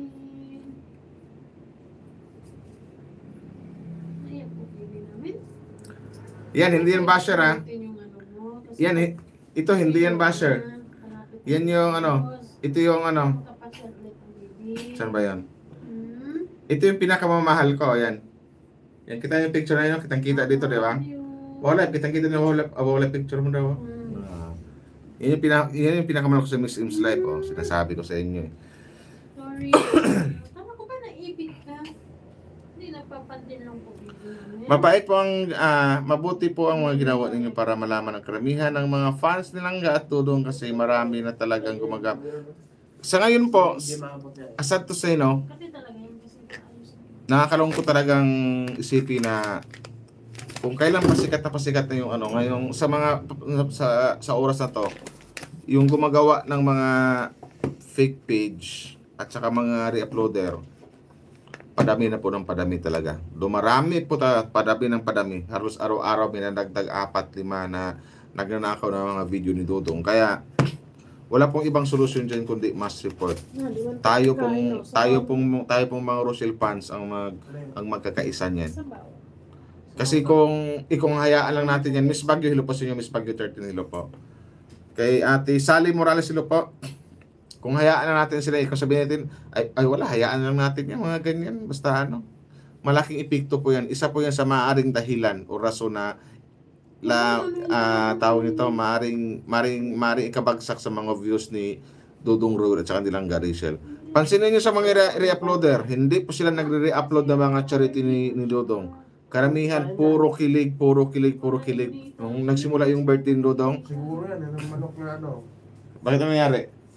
Yan, hindi yan basher ha. Yan, eh. Ito, hindi yan basher. Yan yung ano. Ito yung ano. Saan ba yan? Ito yung pinakamamahal ko. Yan. Yan, kita yung picture na yun. Kitang kita dito, di ba? Wala, kitang kita na wala, wala picture mo daw. Uh, yan yung, pinak yan yung pinakamahal ko sa Miss Im's Life. Oh. Sinasabi ko sa inyo. Eh. Sorry. Tama ko ba naibig ka? Hindi, napapandin lang po. Mabait po ang, uh, mabuti po ang mga ginawa ninyo para malaman ang karamihan ng mga fans nilang Ga at Dodong kasi marami na talagang gumagap. Sa ngayon po, asad to say no, nakakalungkot talagang isipin na kung kailan pasikat na pasikat na yung ano, ngayong sa mga, sa, sa oras na to, yung gumagawa ng mga fake page at saka mga re-uploader, padami na po ng padami talaga. Dumarami po ta, padami ng padami. Halos araw-araw may nadagdag apat, lima na nagnanakaw ng mga video ni Dodong. Kaya wala pong ibang solusyon diyan kundi mass report. Tayo pong tayo pong tayo pong mga Rochelle fans ang mag ang magkakaisa niyan. Kasi kung ikong hayaan lang natin yan, Miss Bagyo, hello po sa inyo, Miss Bagyo thirteen, hello po. Kay Ate Sally Morales, hello po. Kung hayaan na natin sila, kung sabihin natin, ay, ay wala, hayaan lang natin yan, mga ganyan. Basta ano, malaking epekto po yan. Isa po yan sa maaaring dahilan o rason na la, uh, tawag nito, maaaring, maaaring, maaaring ikabagsak sa mga views ni Dodong Roel at saka nilang Garishel. Pansinin nyo sa mga re-uploader, hindi po sila nagre-re-upload ng mga charity ni, ni Dodong. Karamihan, puro kilig, puro kilig, puro kilig. Nung nagsimula yung birthday ni Dodong, siguro yan, yung manok na ano. Bakit ano nangyari?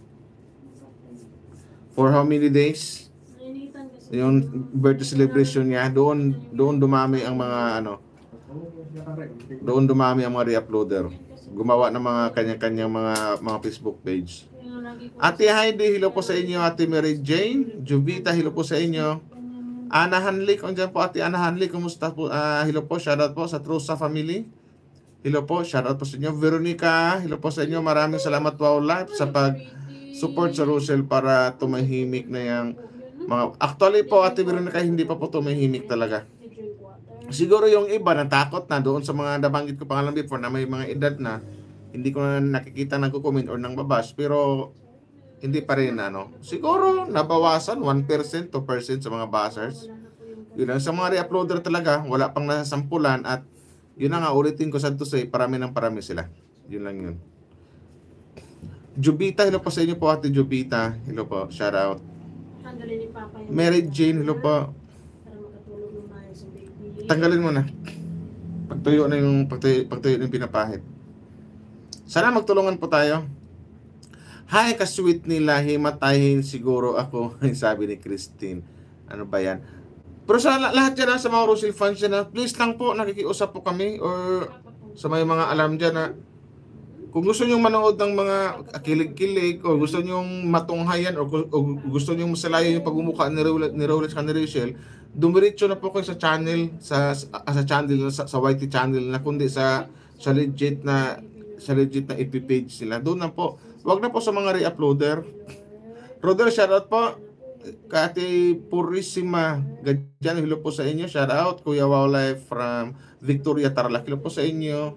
For how many days? Yung birthday celebration niya, doon doon dumami ang mga ano. Doon dumami ang mga re-uploader. Gumawa ng mga kanya-kanyang mga mga Facebook page. Ate Heidi, hello po sa inyo. Ate Mary Jane, Jubita, hello po sa inyo. Ana Hanli, kung dyan po Ate Ana Hanli, kumusta po? Uh, hello po, shoutout po sa Trusa family. Hello po, shoutout po sa inyo. Veronica, hello po sa inyo. Maraming salamat Wow Life sa pag support sa Rochelle para tumahimik na yung mga... Actually po, Ate Veronica, hindi pa po tumahimik talaga. Siguro yung iba natakot na doon sa mga nabanggit ko pangalan before na may mga edad na hindi ko na nakikita nagko-comment or nang babash. Pero hindi pa rin ano. Siguro nabawasan one percent, two percent sa mga bashers. Yun lang, sa mga re-uploader talaga, wala pang nasasampulan at yun na nga, ulitin ko sa to say, parami ng parami sila. Yun lang yun. Jubita, hello po sa inyo po, Ate Jubita. Hello po, shout out. Tanggalin ni Papa yung... Mary Jane, hello po. Para makatulog ng maayos ang baby. Tanggalin mo na. Pagtuyo na yung, pagtuyo, pagtuyo na yung pinapahid. Sana magtulungan po tayo. Hi, ka-sweet nila, himatahin siguro ako, sabi ni Christine. Ano ba yan? Pero sa lahat dyan, sa mga Russell fans dyan, please lang po, nakikiusap po kami or sa may mga alam dyan na kung gusto nyo manood ng mga kilig-kilig o gusto nyo matunghayan o, o gusto nyo masalayan yung pagmumukha ni Rolex, ni Rolex ka ni Rachel, dumiretso na po kayo sa channel, sa, sa, sa channel, sa, sa Y T channel na kundi sa, sa legit na sa legit na I P page sila. Doon na po. Wag na po sa mga re-uploader. Roder, shoutout po. Kati Purissima Gadyan, hello po sa inyo. Shoutout. Kuya Wildlife from Victoria Tarlac, hello po sa inyo.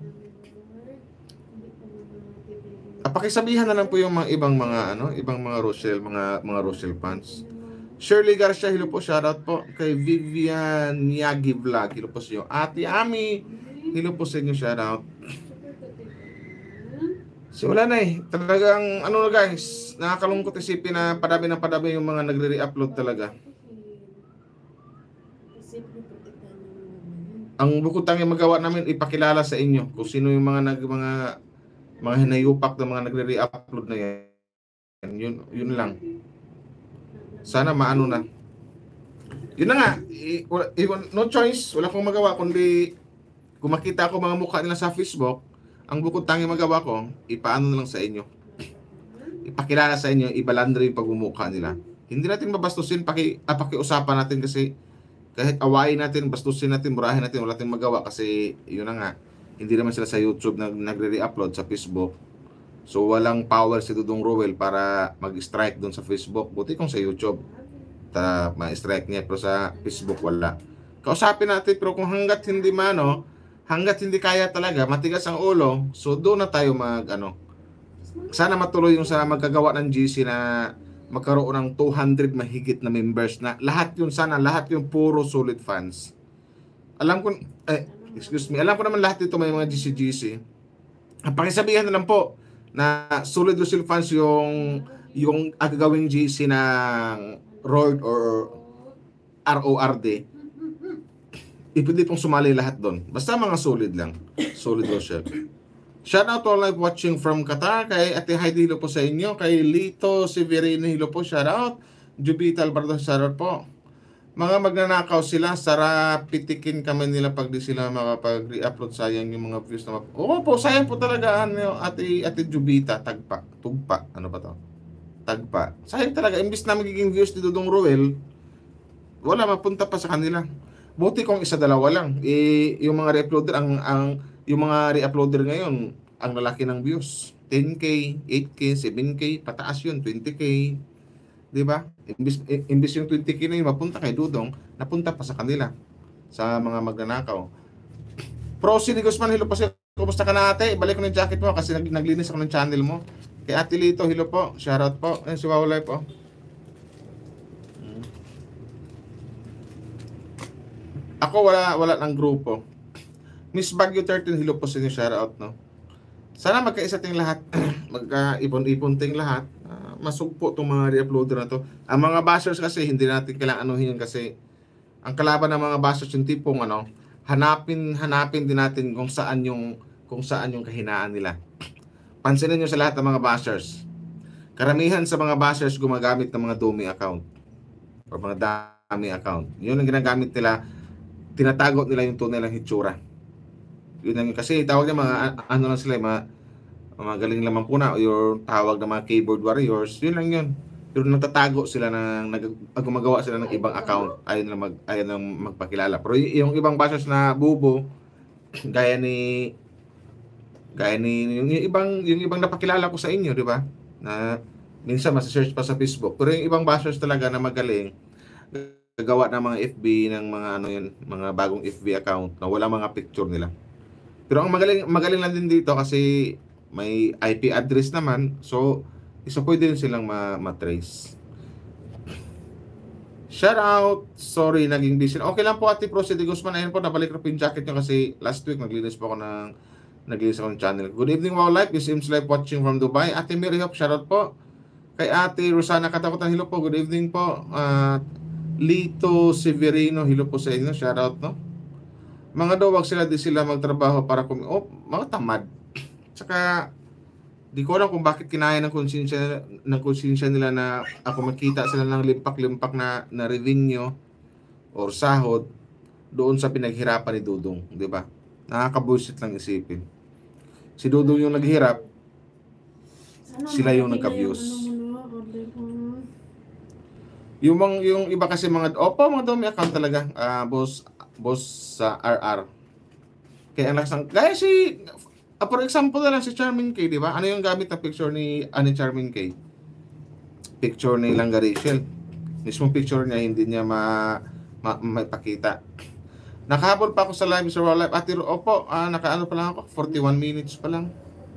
Ah, pakisabihan na lang po yung mga ibang mga ano, ibang mga Rochelle, mga mga Rochelle fans. Shirley Garcia, hello po, shoutout po kay Vivian Miyagi Vlog, hello po sa inyo. Ate Ami, hello po sa inyo, shoutout. So wala na eh, talagang ano na guys, nakakalungkot isipin na padami ng padami yung mga nagre-re-upload talaga. Ang bukod tanging magawa namin ipakilala sa inyo kung sino yung mga nag mga mga hinayupak na mga nagre-re-upload na yan. Yun, yun lang. Sana maano na. Yun na nga, i, i, no choice, wala akong magawa kundi kung makita ko mga mukha nila sa Facebook, ang bukod tangi magawa ko, ipaano na lang sa inyo. Ipakilala sa inyo, ibalandre yung pagmumukha nila. Hindi natin mabastusin, paki, ah, pakiusapan natin kasi kahit awayin natin, bastusin natin, murahin natin, wala tayong magawa kasi yun na nga, hindi naman sila sa YouTube na nagre-re-upload sa Facebook. So walang power si Dudong Roel para mag-strike doon sa Facebook. Buti kung sa YouTube ta ma-strike niya, pero sa Facebook wala. Kausapin natin, pero kung hanggat hindi mano, hanggat hindi kaya talaga, matigas ang ulo, so doon na tayo mag ano. Sana matuloy yung sa magkagawa ng G C na magkaroon ng two hundred mahigit na members na lahat yun, sana lahat yung puro solid fans. Alam ko eh excuse me, alam ko naman lahat dito may mga G C G C. Ang pakisabihan na lang po na solid Lucille fans yung yung agagawing G C ng R O R D or R O R D. Ipindi pong sumali lahat doon. Basta mga solid lang. Solid Lucille. Shout out to all live watching from Qatar. Kay Ate Heidi, hilo po sa inyo. Kay Lito Severino, hilo po. Shout out. Jubita Alvarado, shout out po. Mga magnanakaw sila, sarap pitikin kami nila pag di sila makapag-re-upload, sayang yung mga views na map. Oo po, sayang po talaga ano, ate, ate Jubita, tagpa, tugpa, ano ba to? Tagpa. Sayang talaga, imbis na magiging views ni Dudong Roel, wala, mapunta pa sa kanila. Buti kung isa dalawa lang. Eh, yung mga re-uploader, ang, ang, yung mga re-uploader ngayon, ang lalaki ng views. ten K, eight K, seven K, pataas yun, twenty K. Diba? Imbis, imbis yung twenty K na yun, mapunta kay Dudong, napunta pa sa kanila, sa mga magnanakaw. Prosy ni Guzman, hello po siya. Kumusta ka na ate? Ibalik ko ng jacket mo kasi nag naglinis ako ng channel mo. Kay Ate Lito, hello po. Shoutout po. Ayun, si Wawalay po. Ako wala wala ng grupo. Miss Bagyo thirteen, hello po sa inyo. Shoutout, no? Sana magkaisa ting lahat. Magka-ipon-ipon ting lahat. Masugpo itong mga re-uploader na to. Ang mga bashers kasi hindi natin kailangan anuhin yun kasi ang kalaban ng mga bashers yung tipong ano, hanapin hanapin din natin kung saan yung kung saan yung kahinaan nila. Pansinin niyo sa lahat ng mga bashers. Karamihan sa mga bashers gumagamit ng mga dummy account o mga dummy account. Yun ang ginagamit nila, tinatago nila yung tunay lang hitsura. Yun lang kasi tawag niya mga ano lang sila, mga magaling lamang po na o yung tawag ng mga keyboard warriors, yun lang yun. Pero natatago sila ng nag, gumagawa sila ng ibang account, ayaw na mag ayaw na magpakilala. Pero yung ibang bashers na bubo, gaya ni gaya ni yung, yung ibang yung ibang napakilala ko sa inyo, di ba? Na minsan masa-search pa sa Facebook. Pero yung ibang bashers talaga na magaling, gagawa ng mga F B ng mga ano yun, mga bagong F B account na wala mga picture nila. Pero ang magaling magaling lang din dito kasi may I P address naman. So, So, pwede rin silang ma- matrace. Shout out. Sorry, naging busy. Okay lang po, Ate Prosedy Guzman. Ayun po, nabalik na po yung jacket nyo kasi last week naglinis po ako ng naglinis ako ng channel. Good evening, Wow Life. This is Live watching from Dubai. Ate Mary Hop, shout out po. Kay Ate Rosana Katakutan, hello po. Good evening po. At uh, Lito Severino, hello po sa inyo. Shout out, no? Mga daw, wag sila, di sila magtrabaho para kung... Oh, mga tamad. Tsaka, di ko alam kung bakit kinaya ng konsensya ng konsensya nila na ako makita sila ng limpak-limpak na, na revenue or sahod doon sa pinaghirapan ni Dudong, di ba? Nakakabuisit lang isipin. Si Dudong yung naghirap, sila yung nagka-views. Yung mga, yung iba kasi mga opo, mga dumi account talaga, uh, boss boss sa R R. Kaya ang lakas ng gaya si Uh, for example na lang si Charming K, di ba? Ano yung gamit na picture ni ani Charming K? Picture ni Langga Rachel. Mismong picture niya, hindi niya ma, ma maipakita. Nakahabol pa ako sa live, Sir Live. Ate, opo, ah, nakaano pa lang ako, forty-one minutes pa lang.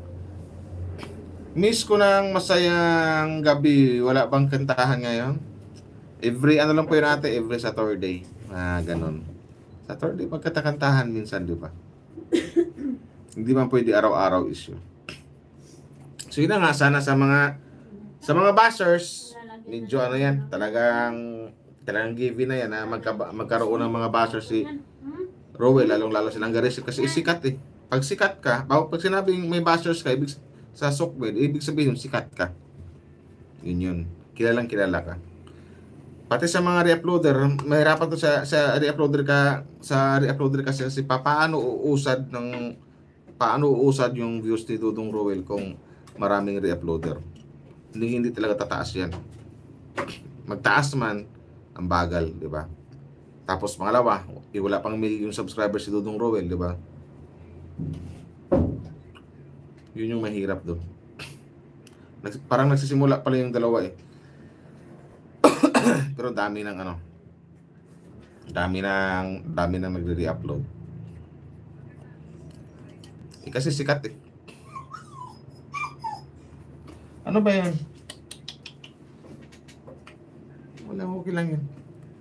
Miss ko ng masayang gabi. Wala bang kantahan ngayon? Every, ano lang po yun ate, every Saturday. Ah, ganun. Saturday, magkatakantahan minsan, di ba? Hindi man pwede araw-araw issue. So yun na nga, sana sa mga sa mga bashers, medyo ano yan, talagang talagang given na yan na magka, magkaroon ng mga bashers si Rowell, lalong lalo silang garisip kasi isikat eh. Pag sikat ka, pag sinabing may bashers ka, ibig, sa Sokbed, ibig sabihin sikat ka. Yun yun. Kilalang kilala ka. Pati sa mga re-uploader, mahirapan to sa, sa re-uploader ka, sa re-uploader kasi kasi paano uusad ng paano uusad yung views ni Dudong Rowell kung maraming re-uploader. Hindi, hindi talaga tataas yan. Magtaas man, ang bagal, di ba? Tapos pangalawa, eh, wala pang million subscribers si Dudong Rowell, di ba? Yun yung mahirap doon. Parang nagsisimula pala yung dalawa eh. Pero dami ng ano, dami ng, dami ng nagre-re-upload. Eh, kasi sikat eh. Ano ba yan? Wala, okay lang yan.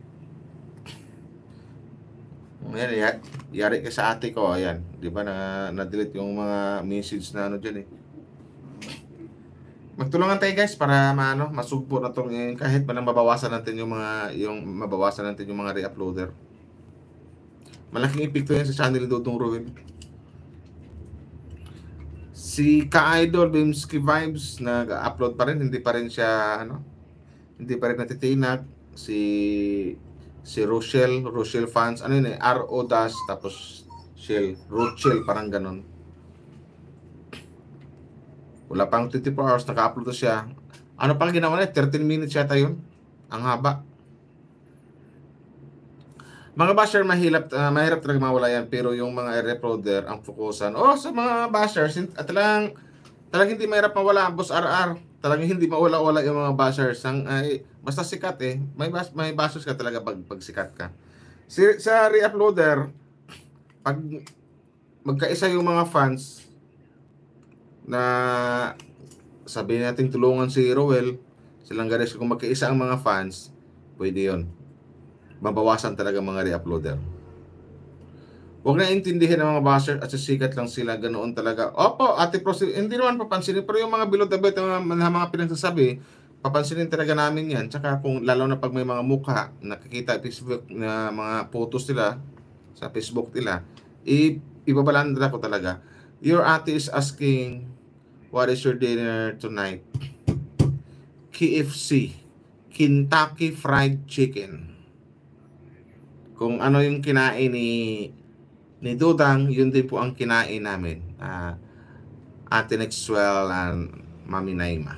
Ayan, yari ka sa ate ko, ayan. Di ba na, na-delete yung mga message na ano dyan eh. Magtulungan tayo guys para maano, masugpo na tong eh, kahit man mabawasan natin yung mga, yung mabawasan natin yung mga re-uploader. Malaking epekto yan sa channel ni Dudong Rowell. Si Ka-Idol Bimski Vibes nag-upload pa rin, hindi pa rin siya ano, hindi pa rin natitinag. Si si Rochelle, Rochelle fans, ano yun eh, R O dash tapos Shell, Rochelle, parang ganon. Wala pang twenty-four hours naka-upload na siya. Ano pang ginawa niya? thirteen minutes yata yun. Ang haba. Mga basher, mahirap, uh, mahirap talaga mawala yan. Pero yung mga re-uploader, ang fokusan. Oh, sa mga bashers, at talagang, talagang hindi mahirap mawala. Boss R R, talagang hindi mawala-wala yung mga bashers. Ang, ay, basta sikat eh. May, bas, may bashers ka talaga pag, pag sikat ka. Si, sa re-uploader, pag magkaisa yung mga fans, na sabihin natin tulungan si Rowell, silang garis, kung magkaisa ang mga fans, pwede yun. Mabawasan talaga mga re-uploader. Huwag na intindihin ng mga basher at sisikat lang sila, ganoon talaga. Opo, Ate Pros, hindi naman papansinin, pero yung mga below the belt, mga, mga pinagsasabi, papansinin talaga namin yan. Tsaka kung lalo na pag may mga mukha, nakikita Facebook na mga photos nila sa Facebook nila, i ibabalandra ko talaga. Your ate is asking, what is your dinner tonight? K F C, Kentucky Fried Chicken. Kung ano yung kinain ni ni Dudang, yun din po ang kinain namin. Uh, Ate Nexwell and Mami Naima.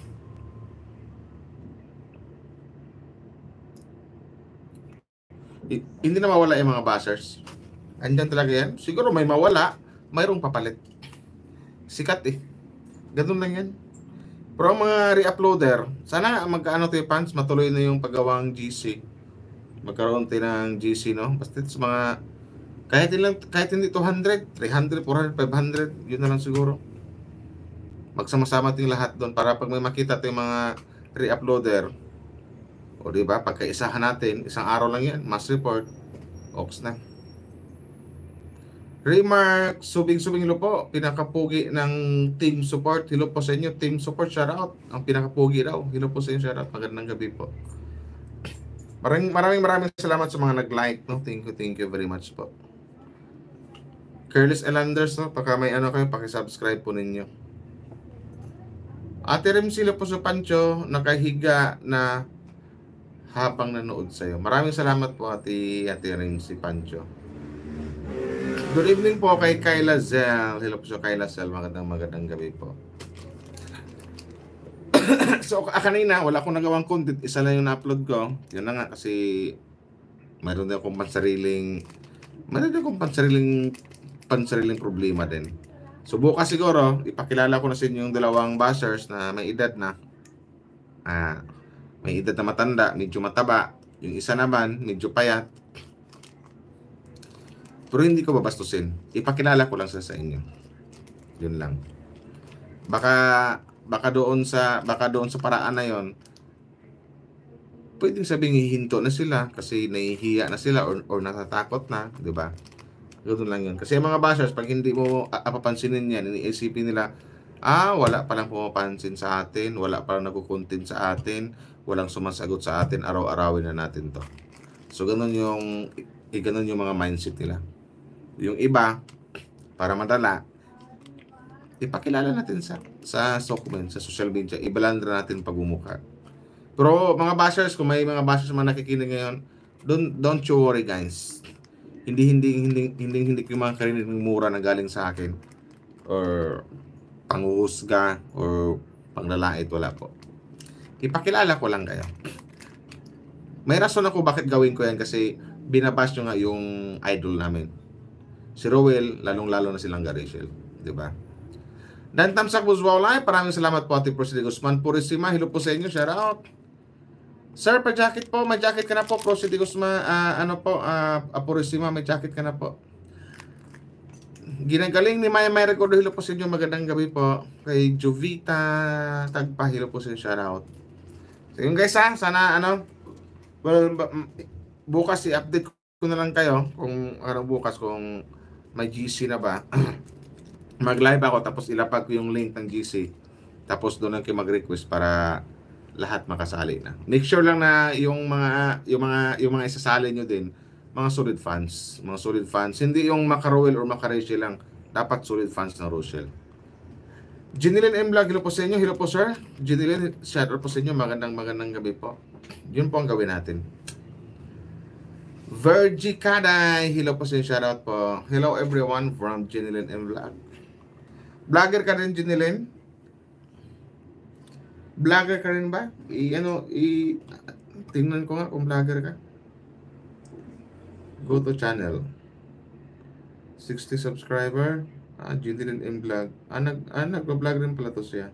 I, hindi na mawala yung mga bashers. Andyan talaga yan. Siguro may mawala, mayroong papalit. Sikat eh. Ganun lang yan. Pero ang mga re-uploader, sana magkaano tayo fans, matuloy na yung paggawang G C. Magkaroon tayo ng G C, no? Basta sa mga, kahit, ilang, kahit hindi two hundred, three hundred, four hundred, five hundred, yun na lang siguro. Magsama-sama ting lahat doon para pag may makita tayong mga re-uploader, o di ba, pagkaisahan natin, isang araw lang yan, mass report, ox na. Remark, subing-subing hilo po, pinakapugi ng team support, hilo po sa inyo, team support, shout out, ang pinakapugi daw, hilo po sa inyo, shout out, magandang gabi po. Maraming maraming maraming salamat sa mga nag-like, no? Thank you, thank you very much po. Careless Elanders, no? Pagka may ano kayo, pakisubscribe po ninyo. Ate Rim sila po sa Pancho, nakahiga na habang nanood sa'yo. Maraming salamat po, Ate, Ate Rim si Pancho. Good evening po kay Kyla Zell. Hello po sa Kyla Zell. Magandang magandang gabi po. So, ah, kanina, wala akong nagawang content. Isa lang yung na-upload ko. Yun na nga kasi mayroon din akong pansariling mayroon din akong pansariling pansariling problema din. So, bukas siguro, ipakilala ko na sa inyo yung dalawang bashers na may edad na. Ah, may edad na matanda, medyo mataba. Yung isa naman, medyo payat. Pero hindi ko babastusin. Ipakilala ko lang sa sa inyo. Yun lang. Baka baka doon sa baka doon sa paraan na yon, pwedeng sabing hihinto na sila kasi nahihiya na sila or, or natatakot na, di ba? Ganoon lang yun. Kasi mga bashers, pag hindi mo apapansinin yan, iniisipin nila, ah, wala palang pumapansin sa atin, wala palang nagkukontent sa atin, walang sumasagot sa atin, araw-arawin na natin to. So, ganun yung, eh, ganun yung mga mindset nila. Yung iba, para madala, ipakilala natin sa sa document, sa social media, ibalandra natin pagmumukha. Pero mga bashers, kung may mga bashers man nakikinig ngayon, don't don't you worry guys. Hindi hindi hindi hindi hindi ko mga karinig ng mura na galing sa akin or panguhusga or panglalait, wala po. Ipakilala ko lang kayo. May rason ako bakit gawin ko yan kasi binabash nyo nga yung idol namin. Si Rowell, lalong-lalo na silang Rachel, di ba? Dan Tamsak Buzwalay, maraming salamat po Ate Prosidi Guzman. Purisima, hello po sa inyo, shout out. Sir, pa-jacket po, may jacket ka na po, Prosidi Guzman, uh, ano po, uh, Purisima, may jacket ka na po. Ginagaling ni Maya May Recordo, hello po sa inyo, magandang gabi po. Kay Jovita Tagpa, hello po sa inyo, shout out. So yun guys ha, sana ano, well, bukas i-update ko na lang kayo kung ano bukas, kung may G C na ba. Mag-live ako tapos ilapag ko yung link ng G C. Tapos doon lang kayo mag-request para lahat makasali na. Make sure lang na yung mga yung mga yung mga isasali nyo din, mga solid fans, mga solid fans. Hindi yung maka-Rowell or maka-Rachel lang. Dapat solid fans ng Rochelle. Jinilin M. Vlog, hello po sa inyo. Hello po sir. Jinilin, shout out po sa inyo. Magandang magandang gabi po. Yun po ang gawin natin. Virgie Kaday, hello po sa inyo. Shout out po. Hello everyone from Jinilin M. Vlog. Vlogger ka rin, Jinilin? Vlogger ka rin ba? I, ano, i, tingnan ko nga kung vlogger ka. Go to channel. sixty subscriber. Ah, Jinilin M Vlog. Ah, nag, ah, nag-vlog rin pala to siya.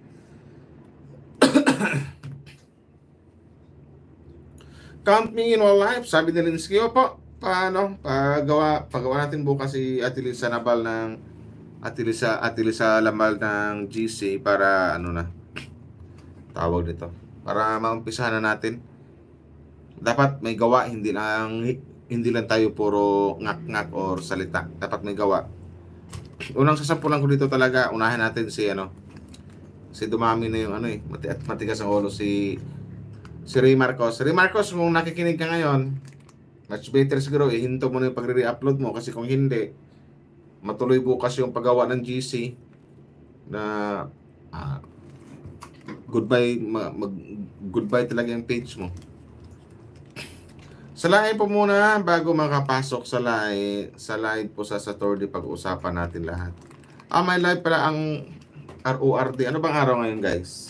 Count me in all life. Sabi ni Linsky, po, paano? Pagawa, pagawa natin bukas si Ate Lisa Nabal ng Ate Lisa, Ate Lisa Lamal ng G C para ano na tawag dito, para maumpisahan na natin. Dapat may gawa, hindi lang hindi lang tayo puro ngak-ngak or salita. Dapat may gawa. Unang sasampulan ko dito talaga, unahin natin si ano, si dumami na yung ano eh, mati at matigas ang ulo si si Ray Marcos. Ray Marcos, kung nakikinig ka ngayon, much better siguro ihinto mo na yung pagre-re-upload mo kasi kung hindi, matuloy bukas yung paggawa ng G C na uh, goodbye mag goodbye talaga yung page mo. Sa live po muna bago makapasok sa live sa live po sa Saturday, pag-uusapan natin lahat. Ah, may live pala ang R O R D. Ano bang araw ngayon, guys?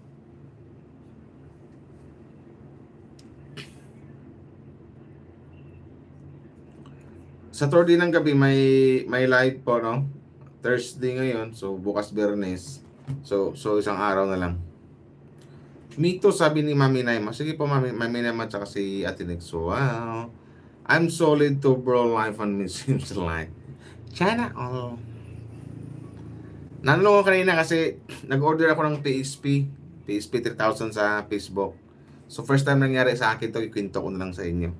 Saturday ng gabi may may live po, no? Thursday ngayon, so bukas Biyernes. So so isang araw na lang. Mito, sabi ni Mami Naima. Sige po, Mami, Mami Naima tsaka si Ate Nex. Wow. I'm solid to bro life on me seems like. China all. Nanalo ko kanina kasi nag-order ako ng P S P. P S P three thousand sa Facebook. So first time nangyari sa akin to, ikwento ko na lang sa inyo.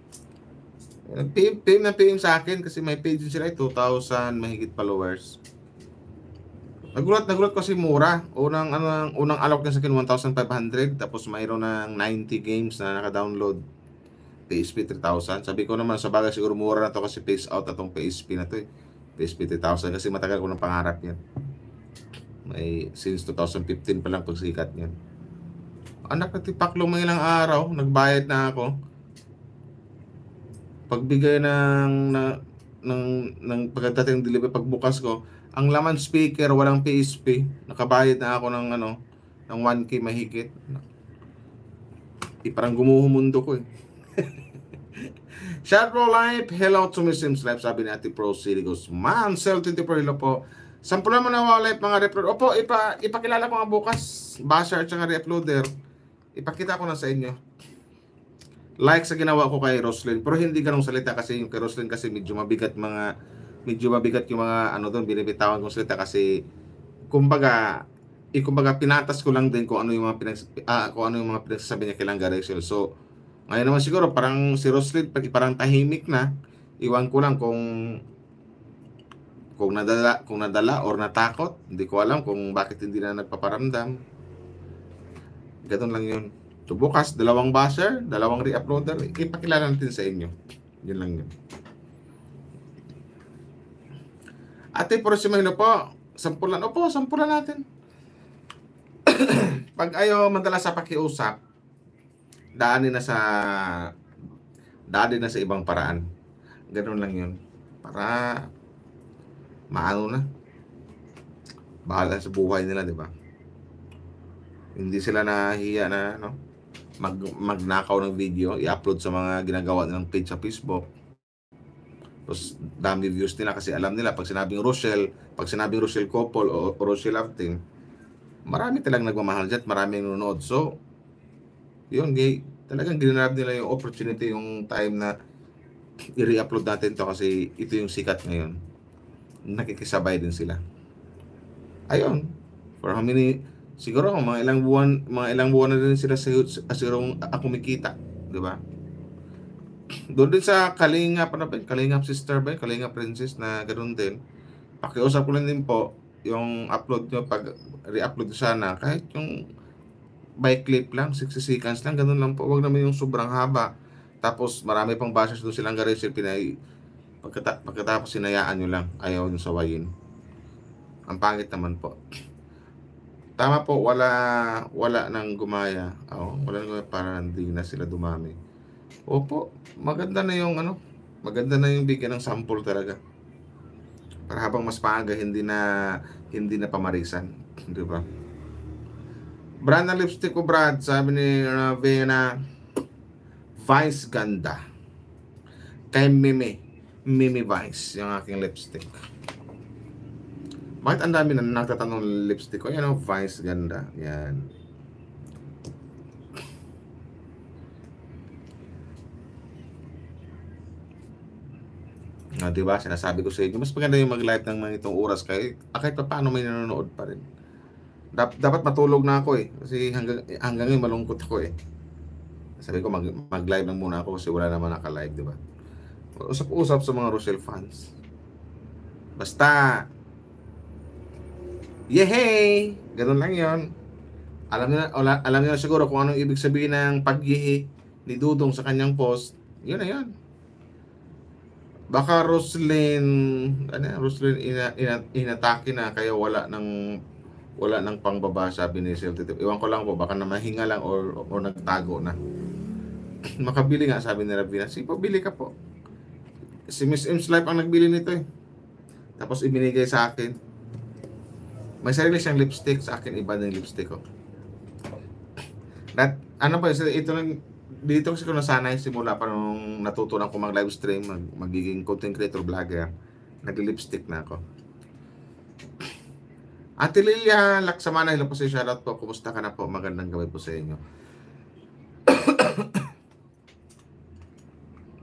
P M, P M na P M sa akin kasi may page din sila, two thousand mahigit followers. Nagulat, nagulat kasi mura. Unang, ano, unang alok niya sa akin, one thousand five hundred. Tapos mayroon ng ninety games na naka-download. P S P three thousand. Sabi ko naman, sa bagay siguro mura na to kasi phase out na tong P S P na to eh. P S P three thousand kasi matagal ko ng pangarap yan. May, since two thousand fifteen pa lang pagsikat yan. Anak na tipaklo may ilang araw, nagbayad na ako. Pagbigay ng, na, ng, ng pagdating delivery, pagbukas ko, ang laman speaker, walang P S P. Nakabayad na ako ng ano, ng one K mahigit. Di parang gumuho mundo ko eh. Shadow Life, hello to Miss Sims Life, sabi ni Ate Pro City Guzman. Cell twenty-four, hello po. Sampu naman na wala life mga re-upload. Opo, ipa, ipakilala ko nga bukas. Basher at saka re-uploader. Ipakita ko na sa inyo. Like sa ginawa ko kay Roslyn. Pero hindi ganong salita kasi yung kay Roslyn kasi medyo mabigat mga medyo mabigat yung mga ano doon binibitawan kong salita kasi kumbaga eh, kumbaga pinatas ko lang din kung ano yung mga pinag, ah, kung ano yung mga pinagsasabi niya kay Langga Rachel. So ngayon naman siguro parang si Roslyn parang tahimik na. Iwan ko lang kung kung nadala kung nadala or natakot. Hindi ko alam kung bakit hindi na nagpaparamdam. Ganun lang yun. So bukas, dalawang basher, dalawang re-uploader, ipakilala natin sa inyo. Yun lang yun. Ate Prosimino po, sampulan. Opo, sampulan natin. Pag ayaw madala sa pakiusap, daanin na sa daanin na sa ibang paraan. Ganun lang yun. Para maano na. Bahala sa buhay nila, di ba? Hindi sila nahiya na, no? Mag, magnakaw ng video, i-upload sa mga ginagawa nilang page sa Facebook. Tapos dami views nila kasi alam nila pag sinabing Rochelle, pag sinabing Rochelle Couple o, o Rochelle Love Team, marami talagang nagmamahal dyan, maraming nanonood. So, yun, gay, talagang ginanap nila yung opportunity, yung time na i-re-upload natin to kasi ito yung sikat ngayon. Nakikisabay din sila. Ayun, for how many siguro mga ilang buwan, mga ilang buwan na din sila sa asigurong ako kumikita, di ba? Doon din sa Kalingap, ano ba? Kalingap Sister ba? Kalingap Princess na ganoon din. Pakiusap ko lang din po yung upload nyo pag re-upload sana kahit yung by clip lang, sixty seconds lang, ganun lang po. Wag naman yung sobrang haba. Tapos marami pang bashers doon silang garage pinay pagkata, pagkatapos sinayaan nyo lang, ayaw nyo sawayin. Ang pangit naman po. Tama po, wala wala nang gumaya. Oh, wala nang gumaya para hindi na sila dumami. Opo, maganda na yung ano, maganda na yung bigyan ng sample talaga. Para habang mas maaga hindi na hindi na pamarisan, di ba? Brand ng lipstick ko, Brad, sabi ni Ravena, Vice ganda. Kay Mimi, Mimi Vice, yung aking lipstick. Bakit ang dami na nagtatanong ng lipstick ko? Yan o, Vice ganda. Yan. Ah, diba? Sinasabi ko sa inyo, mas maganda yung mag-live ng mga itong oras kahit, kahit pa paano may nanonood pa rin. Dap, dapat matulog na ako eh. Kasi hanggang, hanggang ngayon malungkot ako eh. Sabi ko mag, mag-live lang muna ako kasi wala naman naka-live, diba? Usap-usap sa mga Rochelle fans. Basta, yehey! Ganun lang yon. Alam niyo na, alam niyo na siguro kung anong ibig sabihin ng pag-yehe ni Dudong sa kanyang post. Yun na yun. Baka Roslyn, ano, Roslyn ina, ina, inatake na kaya wala ng wala ng pangbaba, sabi ni Sel Tito. Iwan ko lang po, baka na mahinga lang or, or nagtago na. Makabili nga, sabi ni Ravina. Si pabili ka po. Si Miss M's Life ang nagbili nito eh. Tapos ibinigay sa akin. May sarili siyang lipstick, sa akin iba ng lipstick ko. That, ano pa, ito lang, dito kasi ko nasanay simula pa nung natutunan ko mag live stream, mag, magiging content creator vlogger, nag-lipstick na ako. Ate Lilia Laksamana, hello po sa iyo, shoutout po, kumusta ka na po, magandang gabi po sa inyo.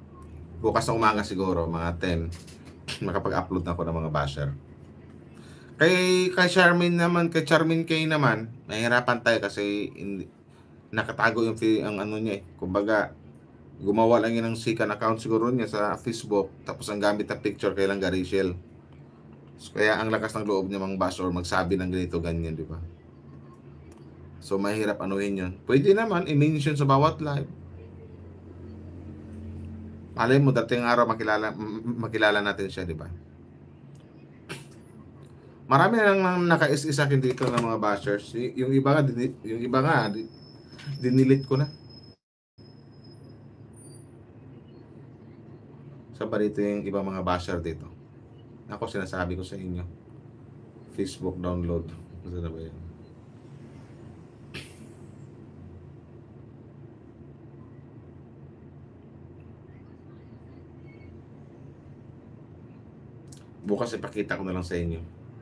Bukas na umaga siguro, mga ten, makapag-upload na ako ng mga basher. Kay, kay Charmin naman, kay Charmin Kay naman, nahihirapan tayo kasi hindi, nakatago yung fi- ang ano niya eh. Kumbaga, gumawa lang yun ng second account siguro niya sa Facebook, tapos ang gamit na picture kay Langga Rachel. So, kaya ang lakas ng loob niya mang bash or magsabi ng ganito, ganyan, di ba? So, mahirap anuhin yun. Pwede naman, i-mention sa bawat live. Malay mo, dating araw makilala, m- makilala natin siya, di ba? Marami na lang naka-is sa akin dito ng mga bashers. Y- yung iba nga, dini- yung iba nga, di- dinilit ko na. Sa ba dito yung ibang mga basher dito? Ako sinasabi ko sa inyo. Facebook download. Ano na ba yan? Bukas ipakita ko na lang sa inyo.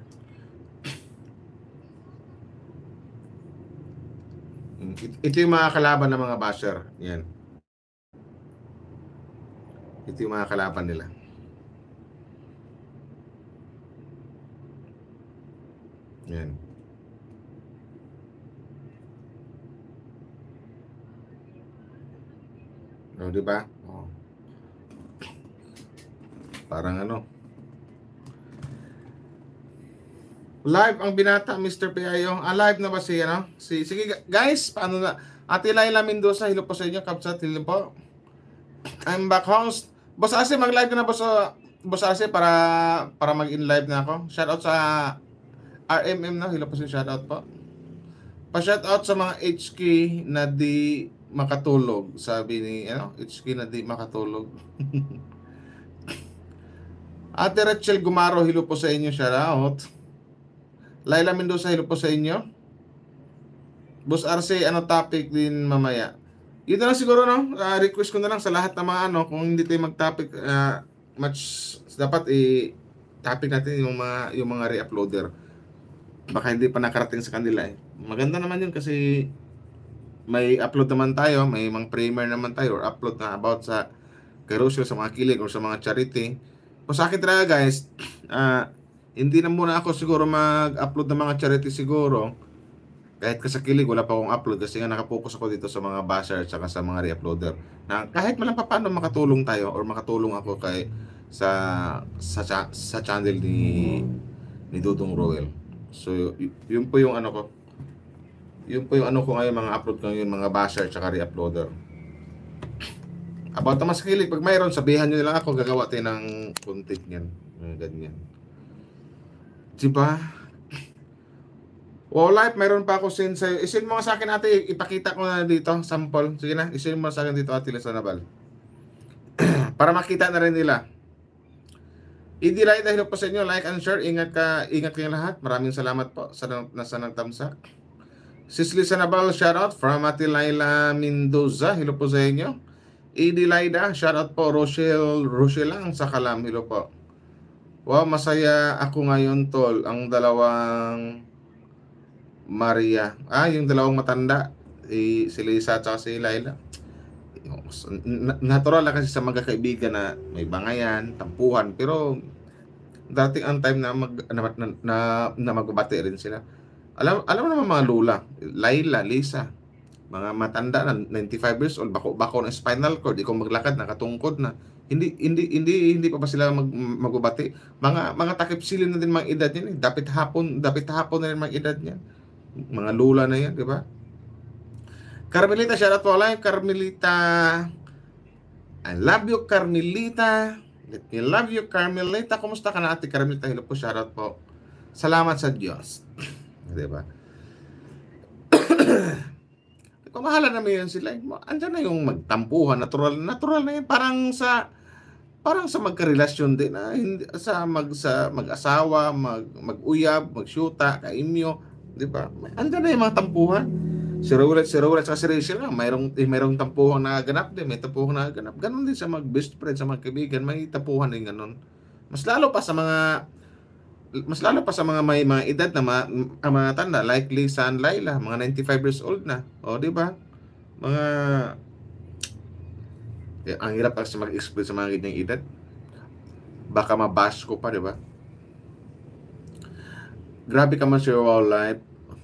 Ito yung mga kalaban ng mga basher. Yan. Ito yung mga kalaban nila. Yan. O, di ba? Oh. Parang ano. Live ang binata, Mister Piayo. Ah, live na ba si, ano? Si, sige, guys, paano na? Ate Laila Mendoza, hello po sa inyo. Kapsat, hello po. I'm back host. Boss Arce, mag-live ka na, Boss, Boss Arce, para, para mag-in live na ako. Shoutout sa R M M na. Hello po sa shoutout po. Pa-shoutout sa mga H K na di makatulog. Sabi ni, ano? H K na di makatulog. Ate Rachel Gumaro, hello po sa inyo. Shoutout. Laila Mendoza, hello po sa inyo. Boss Arce, ano topic din mamaya? Yun na lang siguro, no? Uh, request ko na lang sa lahat ng mga ano, kung hindi tayo mag-topic, uh, much, dapat i-topic natin yung mga, yung mga re-uploader. Baka hindi pa nakarating sa kanila eh. Maganda naman yun kasi may upload naman tayo, may mga premiere naman tayo or upload na about sa Carousel, sa mga kilig or sa mga charity. So sa akin talaga guys, ah, uh, hindi na muna ako siguro mag-upload ng mga charity siguro. Kahit ka sa kilig, wala pa akong upload kasi nga nakapokus ako dito sa mga basher at saka sa mga re-uploader. Na kahit malang pa paano makatulong tayo or makatulong ako kay sa sa, sa channel ni ni Dudong Roel. So y- yun po yung ano ko. Yun po yung ano ko ngayon, mga upload ko ngayon, mga basher at saka re-uploader. About naman sa kilig, pag mayroon, sabihan nyo lang ako, gagawa tayo ng content niyan. Ganyan. Diba? Wow, life, mayroon pa ako send sa'yo. Isend mo sa akin ate, ipakita ko na dito, sample. Sige na, isend mo sa akin dito ate Lisa Nabal. Para makita na rin nila. Hindi like dahil po sa inyo, like and share. Ingat ka, ingat kayong lahat. Maraming salamat po sa nasa nagtamsak. Sis Lisa Nabal, shoutout from Ate Laila Mendoza. Hello po sa inyo. Edi Laida, shoutout po. Rochelle, Rochelle lang sa Kalam. Hello po. Wow, masaya ako ngayon, tol. Ang dalawang Maria. Ah, yung dalawang matanda. Eh, si Lisa at si Laila. Natural lang kasi sa magkakaibigan na may bangayan, tampuhan. Pero dating ang time na mag na, na, na, na magbabati rin sila. Alam alam mo naman mga lula, Laila, Lisa, mga matanda na ninety-five years old, bako-bako ng spinal cord, ikaw maglakad nakatungkod na. Hindi hindi hindi hindi pa ba sila mag, magbabati? Mga mga takip silin na din mga edad niyan eh. Dapat hapon, dapat hapon na rin mga edad niyan. Mga lula na yan, di ba? Carmelita, shout out po live. Carmelita, I love you, Carmelita. Let me love you, Carmelita. Kumusta ka na, ate Carmelita? Hello po, shout out po. Salamat sa Diyos. Di ba? Kung mahala naman yun sila, andyan na yung magtampuhan, natural, natural na yun. Parang sa, parang sa magkarelasyon din, na hindi, sa, mag, sa mag-asawa, mag, mag-uyab, mag-syuta, kaimyo, di ba? Andyan na yung mga tampuhan. Si Rolet, si Rolet, sa si Rachel, mayroong, eh, mayroong tampuhan na ganap din, may tampuhan na ganap. Ganon din sa mag-best friend, sa mga kaibigan, may tampuhan din ganon. Mas lalo pa sa mga, mas lalo pa sa mga may mga edad na mga, mga tanda, like Lisa and Laila, mga ninety-five years old na. O, di ba? Mga, eh, ang hirap kasi mag-explain sa mga ganyang edad. Baka mabash ko pa, di ba? Grabe ka man, Sir Wildlife.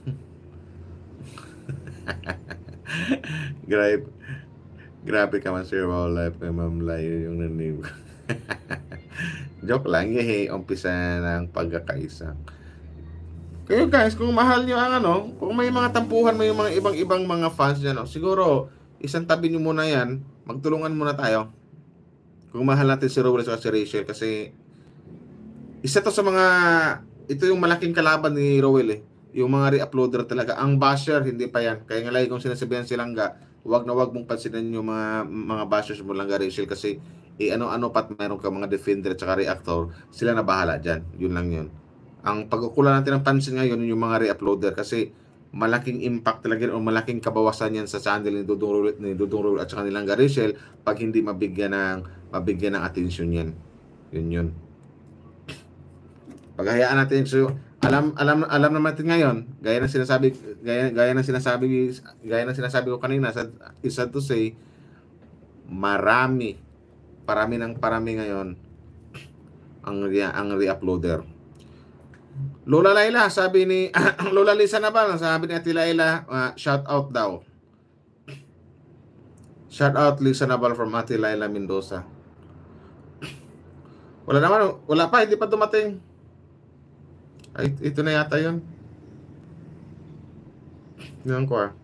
Grabe. Grabe ka man, Sir Wildlife. Kay Ma'am Layo yung naniw. Joke lang. Yehey, umpisa ng pagkakaisa. Kayo guys, kung mahal nyo ang ano, kung may mga tampuhan mo yung mga ibang-ibang mga fans dyan, no, siguro, isang tabi nyo muna yan, magtulungan muna tayo. Kung mahal natin si Rowell at si Rachel, kasi isa to sa mga, ito yung malaking kalaban ni Rowell eh. Yung mga re-uploader talaga. Ang basher, hindi pa yan. Kaya nga lagi kong sinasabihan si Langga, wag na wag mong pansinin yung mga mga bashers mo, Langga, Rachel, kasi eh, ano-ano pat meron ka mga defender at saka reactor, sila na bahala dyan. Yun lang yun. Ang pagkukulan natin ng pansin ngayon yung mga re-uploader, kasi malaking impact talaga o malaking kabawasan yan sa channel ni Dudong Rowell, ni Dudong Rowell at saka ni Langga, Rachel, pag hindi mabigyan ng mabigyan ng atensyon yan. Yun yun. Paghahayaan natin, so alam alam alam naman natin ngayon, gaya ng sinasabi gaya gaya ng sinasabi gaya ng sinasabi ko kanina, sa isa to say, marami parami ng parami ngayon ang ang re-uploader. Lola Laila, sabi ni Lola Lisa Nabal, sabi ni Ate Laila, uh, shout out daw. Shout out Lisa Nabal from Ate Laila Mendoza. Wala naman, wala pa, hindi pa dumating. Ay, ito na yata yun. Yan ko ah.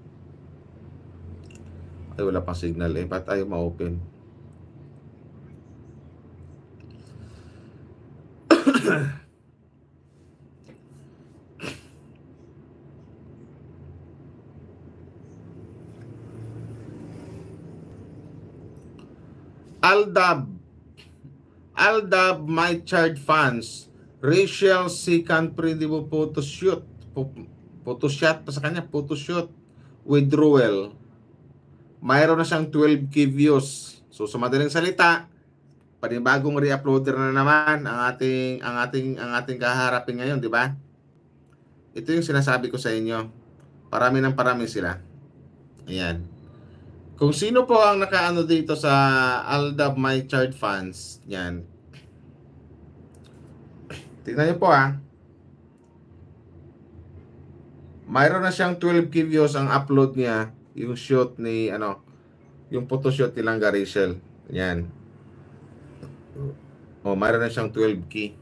Ay, wala pang signal eh. Ba't ayaw ma-open? Aldab. Aldab, my charge fans. Rachel second pretty mo photo shoot. Photo shot pa sa kanya. Photo shoot with Rowell. Mayroon na siyang twelve K views. So, sa madaling salita, panibagong re-uploader na naman ang ating ang ating ang ating kaharapin ngayon, di ba? Ito yung sinasabi ko sa inyo. Parami ng parami sila. Ayan. Kung sino po ang nakaano dito sa Aldab My Chart Fans, yan. Tingnan niyo po ah. Mayroon na siyang twelve K views ang upload niya, yung shoot ni ano, yung photo shoot ni Langga Rachel. Yan. Oh, mayroon na siyang twelve K.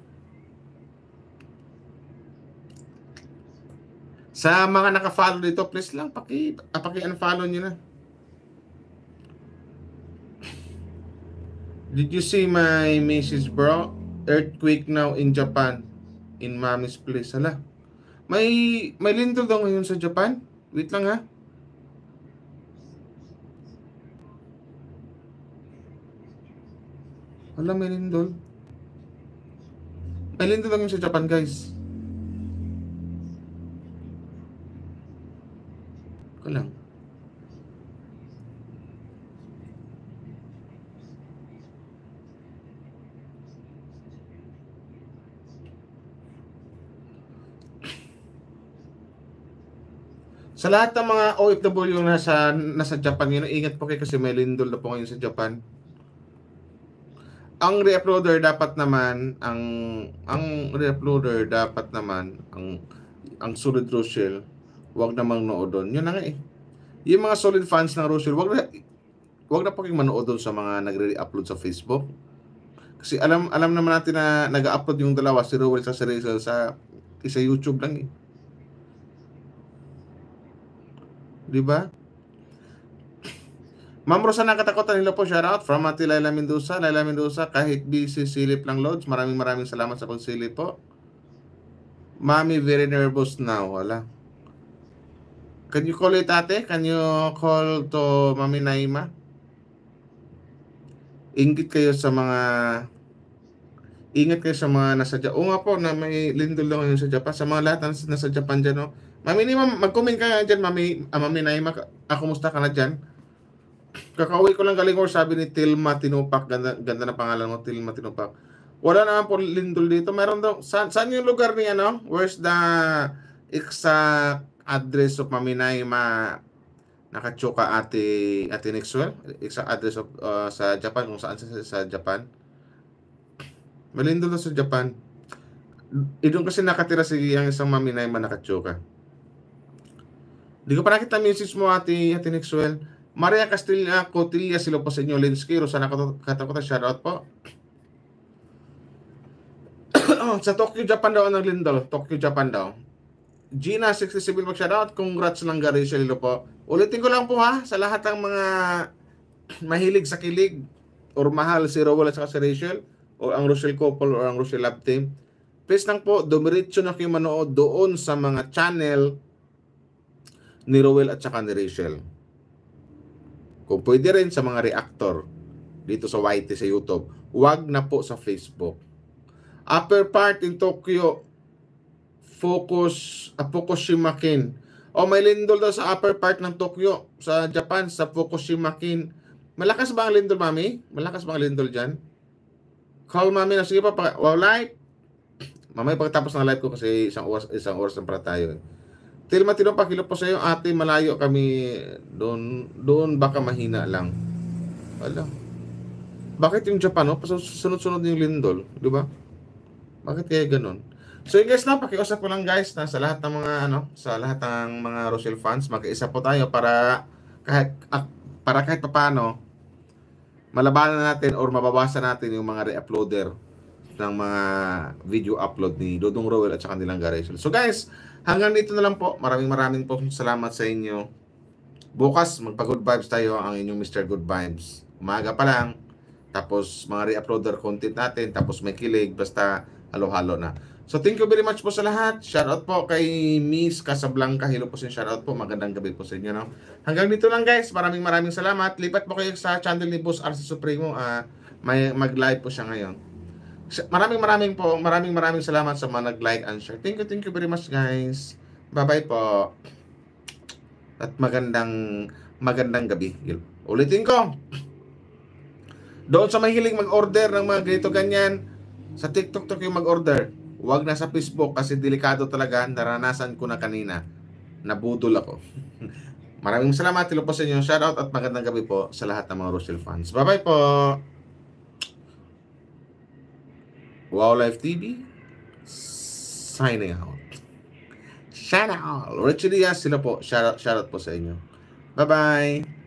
Sa mga naka-follow dito, please lang paki ah, paki-unfollow niyo na. Did you see my message, bro? Earthquake now in Japan. In Mami's place. Hala. May may lindol daw ngayon sa Japan. Wait lang ha. Hala, may lindol. May lindol daw ngayon sa Japan, guys. Ito lang. Sa lahat ng mga O F W na nasa, nasa Japan ngayon, ingat po kayo kasi may lindol na po ngayon sa Japan. Ang re-uploader dapat naman, ang ang re-uploader dapat naman, ang ang solid Rochelle, wag namang nood doon. Yun na nga eh. Yung mga solid fans ng Rochelle, wag na, wag na po kayong manood doon sa mga nagre-upload sa Facebook. Kasi alam alam naman natin na nag-upload yung dalawa, si Rowell sa si Rachel, sa isa YouTube lang eh. Di ba? Ma'am Rosana Katakotan, hello po, shout out from Ate Laila Mendoza. Laila Mendoza, kahit busy, silip lang loads. Maraming maraming salamat sa pagsilip po. Mami, very nervous now. Wala. Can you call it, ate? Can you call to Mami Naima? Inggit kayo sa mga ingat kayo sa mga nasa Japan. Oo nga po, na may lindol lang ngayon sa Japan. Sa mga lahat na nasa Japan dyan, no? Mami Naima, mag-comment ka nga dyan, Mami, ah, Mami Naima. Ah, kumusta ka na dyan? Kakauwi ko lang galing or sabi ni Tilma Tinupak. Ganda, ganda na pangalan mo, Tilma Tinupak. Wala naman po lindol dito. Meron daw. Saan, saan yung lugar niya, no? Where's the exact address of Mami Naima? Nakachoka ate, ate Nixwell? Exact address of uh, sa Japan. Kung saan sa, sa Japan. Malindol na sa Japan. Eh, doon kasi nakatira si ang isang mami na yung Manakatsuka. Di ko pa nakita message mo, ate, ate Nixwell. Maria Castilla Cotilla, sila po sa inyo. Linsky, Rosana Katakota, shoutout po. Sa Tokyo, Japan daw ang naglindol. Tokyo, Japan daw. Gina, sixty-seven mag-shoutout. Congrats lang, Gary Shalilo po. Ulitin ko lang po ha, sa lahat ng mga mahilig sa kilig or mahal si Rowell at saka si Rachel o ang Rochelle couple or ang Rochelle love team. Please lang po, dumiretso na kayo manood doon sa mga channel ni Rowell at saka ni Rachel. Kung pwede rin sa mga reactor dito sa Y T sa YouTube, wag na po sa Facebook. Upper part in Tokyo, focus, uh, Fukushima-kin. O may lindol daw sa upper part ng Tokyo, sa Japan, sa Fukushima-kin. Malakas ba ang lindol, mami? Malakas ba ang lindol dyan? Call mami na, sige pa, pa wow, live. Mamaya pagkatapos ng live ko kasi isang oras, isang oras na para tayo. Tilma tinong pakilo po sa iyo, ate, malayo kami doon, doon baka mahina lang. Wala. Bakit yung Japan, no? Sunod-sunod yung lindol, di ba? Bakit kaya ganun? So yun guys, na pakiusap ko lang guys na sa lahat ng mga ano, sa lahat ng mga Rochelle fans, mag-isa po tayo para kahit ah, para kahit papaano malabanan natin or mabawasan natin yung mga re-uploader ng mga video upload ni Dodong Rowell at saka nilang Rachel. So guys, hanggang dito na lang po. Maraming maraming po salamat sa inyo. Bukas magpa-good vibes tayo, ang inyong Mister Good Vibes. Umaga pa lang. Tapos mga re-uploader content natin, tapos may kilig, basta halo-halo na. So thank you very much po sa lahat. Shoutout po kay Miss Casablanca. Hello po sa inyo. Shoutout po. Magandang gabi po sa inyo. No? Hanggang dito lang guys. Maraming maraming salamat. Lipat po kayo sa channel ni Boss R C Supremo. Uh, may mag-live po siya ngayon. Maraming maraming po. Maraming maraming salamat sa mga nag-like and share. Thank you, thank you very much guys. Bye-bye po. At magandang magandang gabi. Ulitin ko. Doon sa mahilig mag-order ng mga ganito ganyan, sa TikTok to kayo mag-order. Huwag na sa Facebook kasi delikado talaga. Naranasan ko na kanina. Nabudol ako. Maraming salamat. Tilo po sa inyo. Shoutout at magandang gabi po sa lahat ng mga Rochelle fans. Bye-bye po. Wow Life T V signing out. Shout out. Richie Diaz sila po. Shout out, shout out po sa inyo. Bye-bye.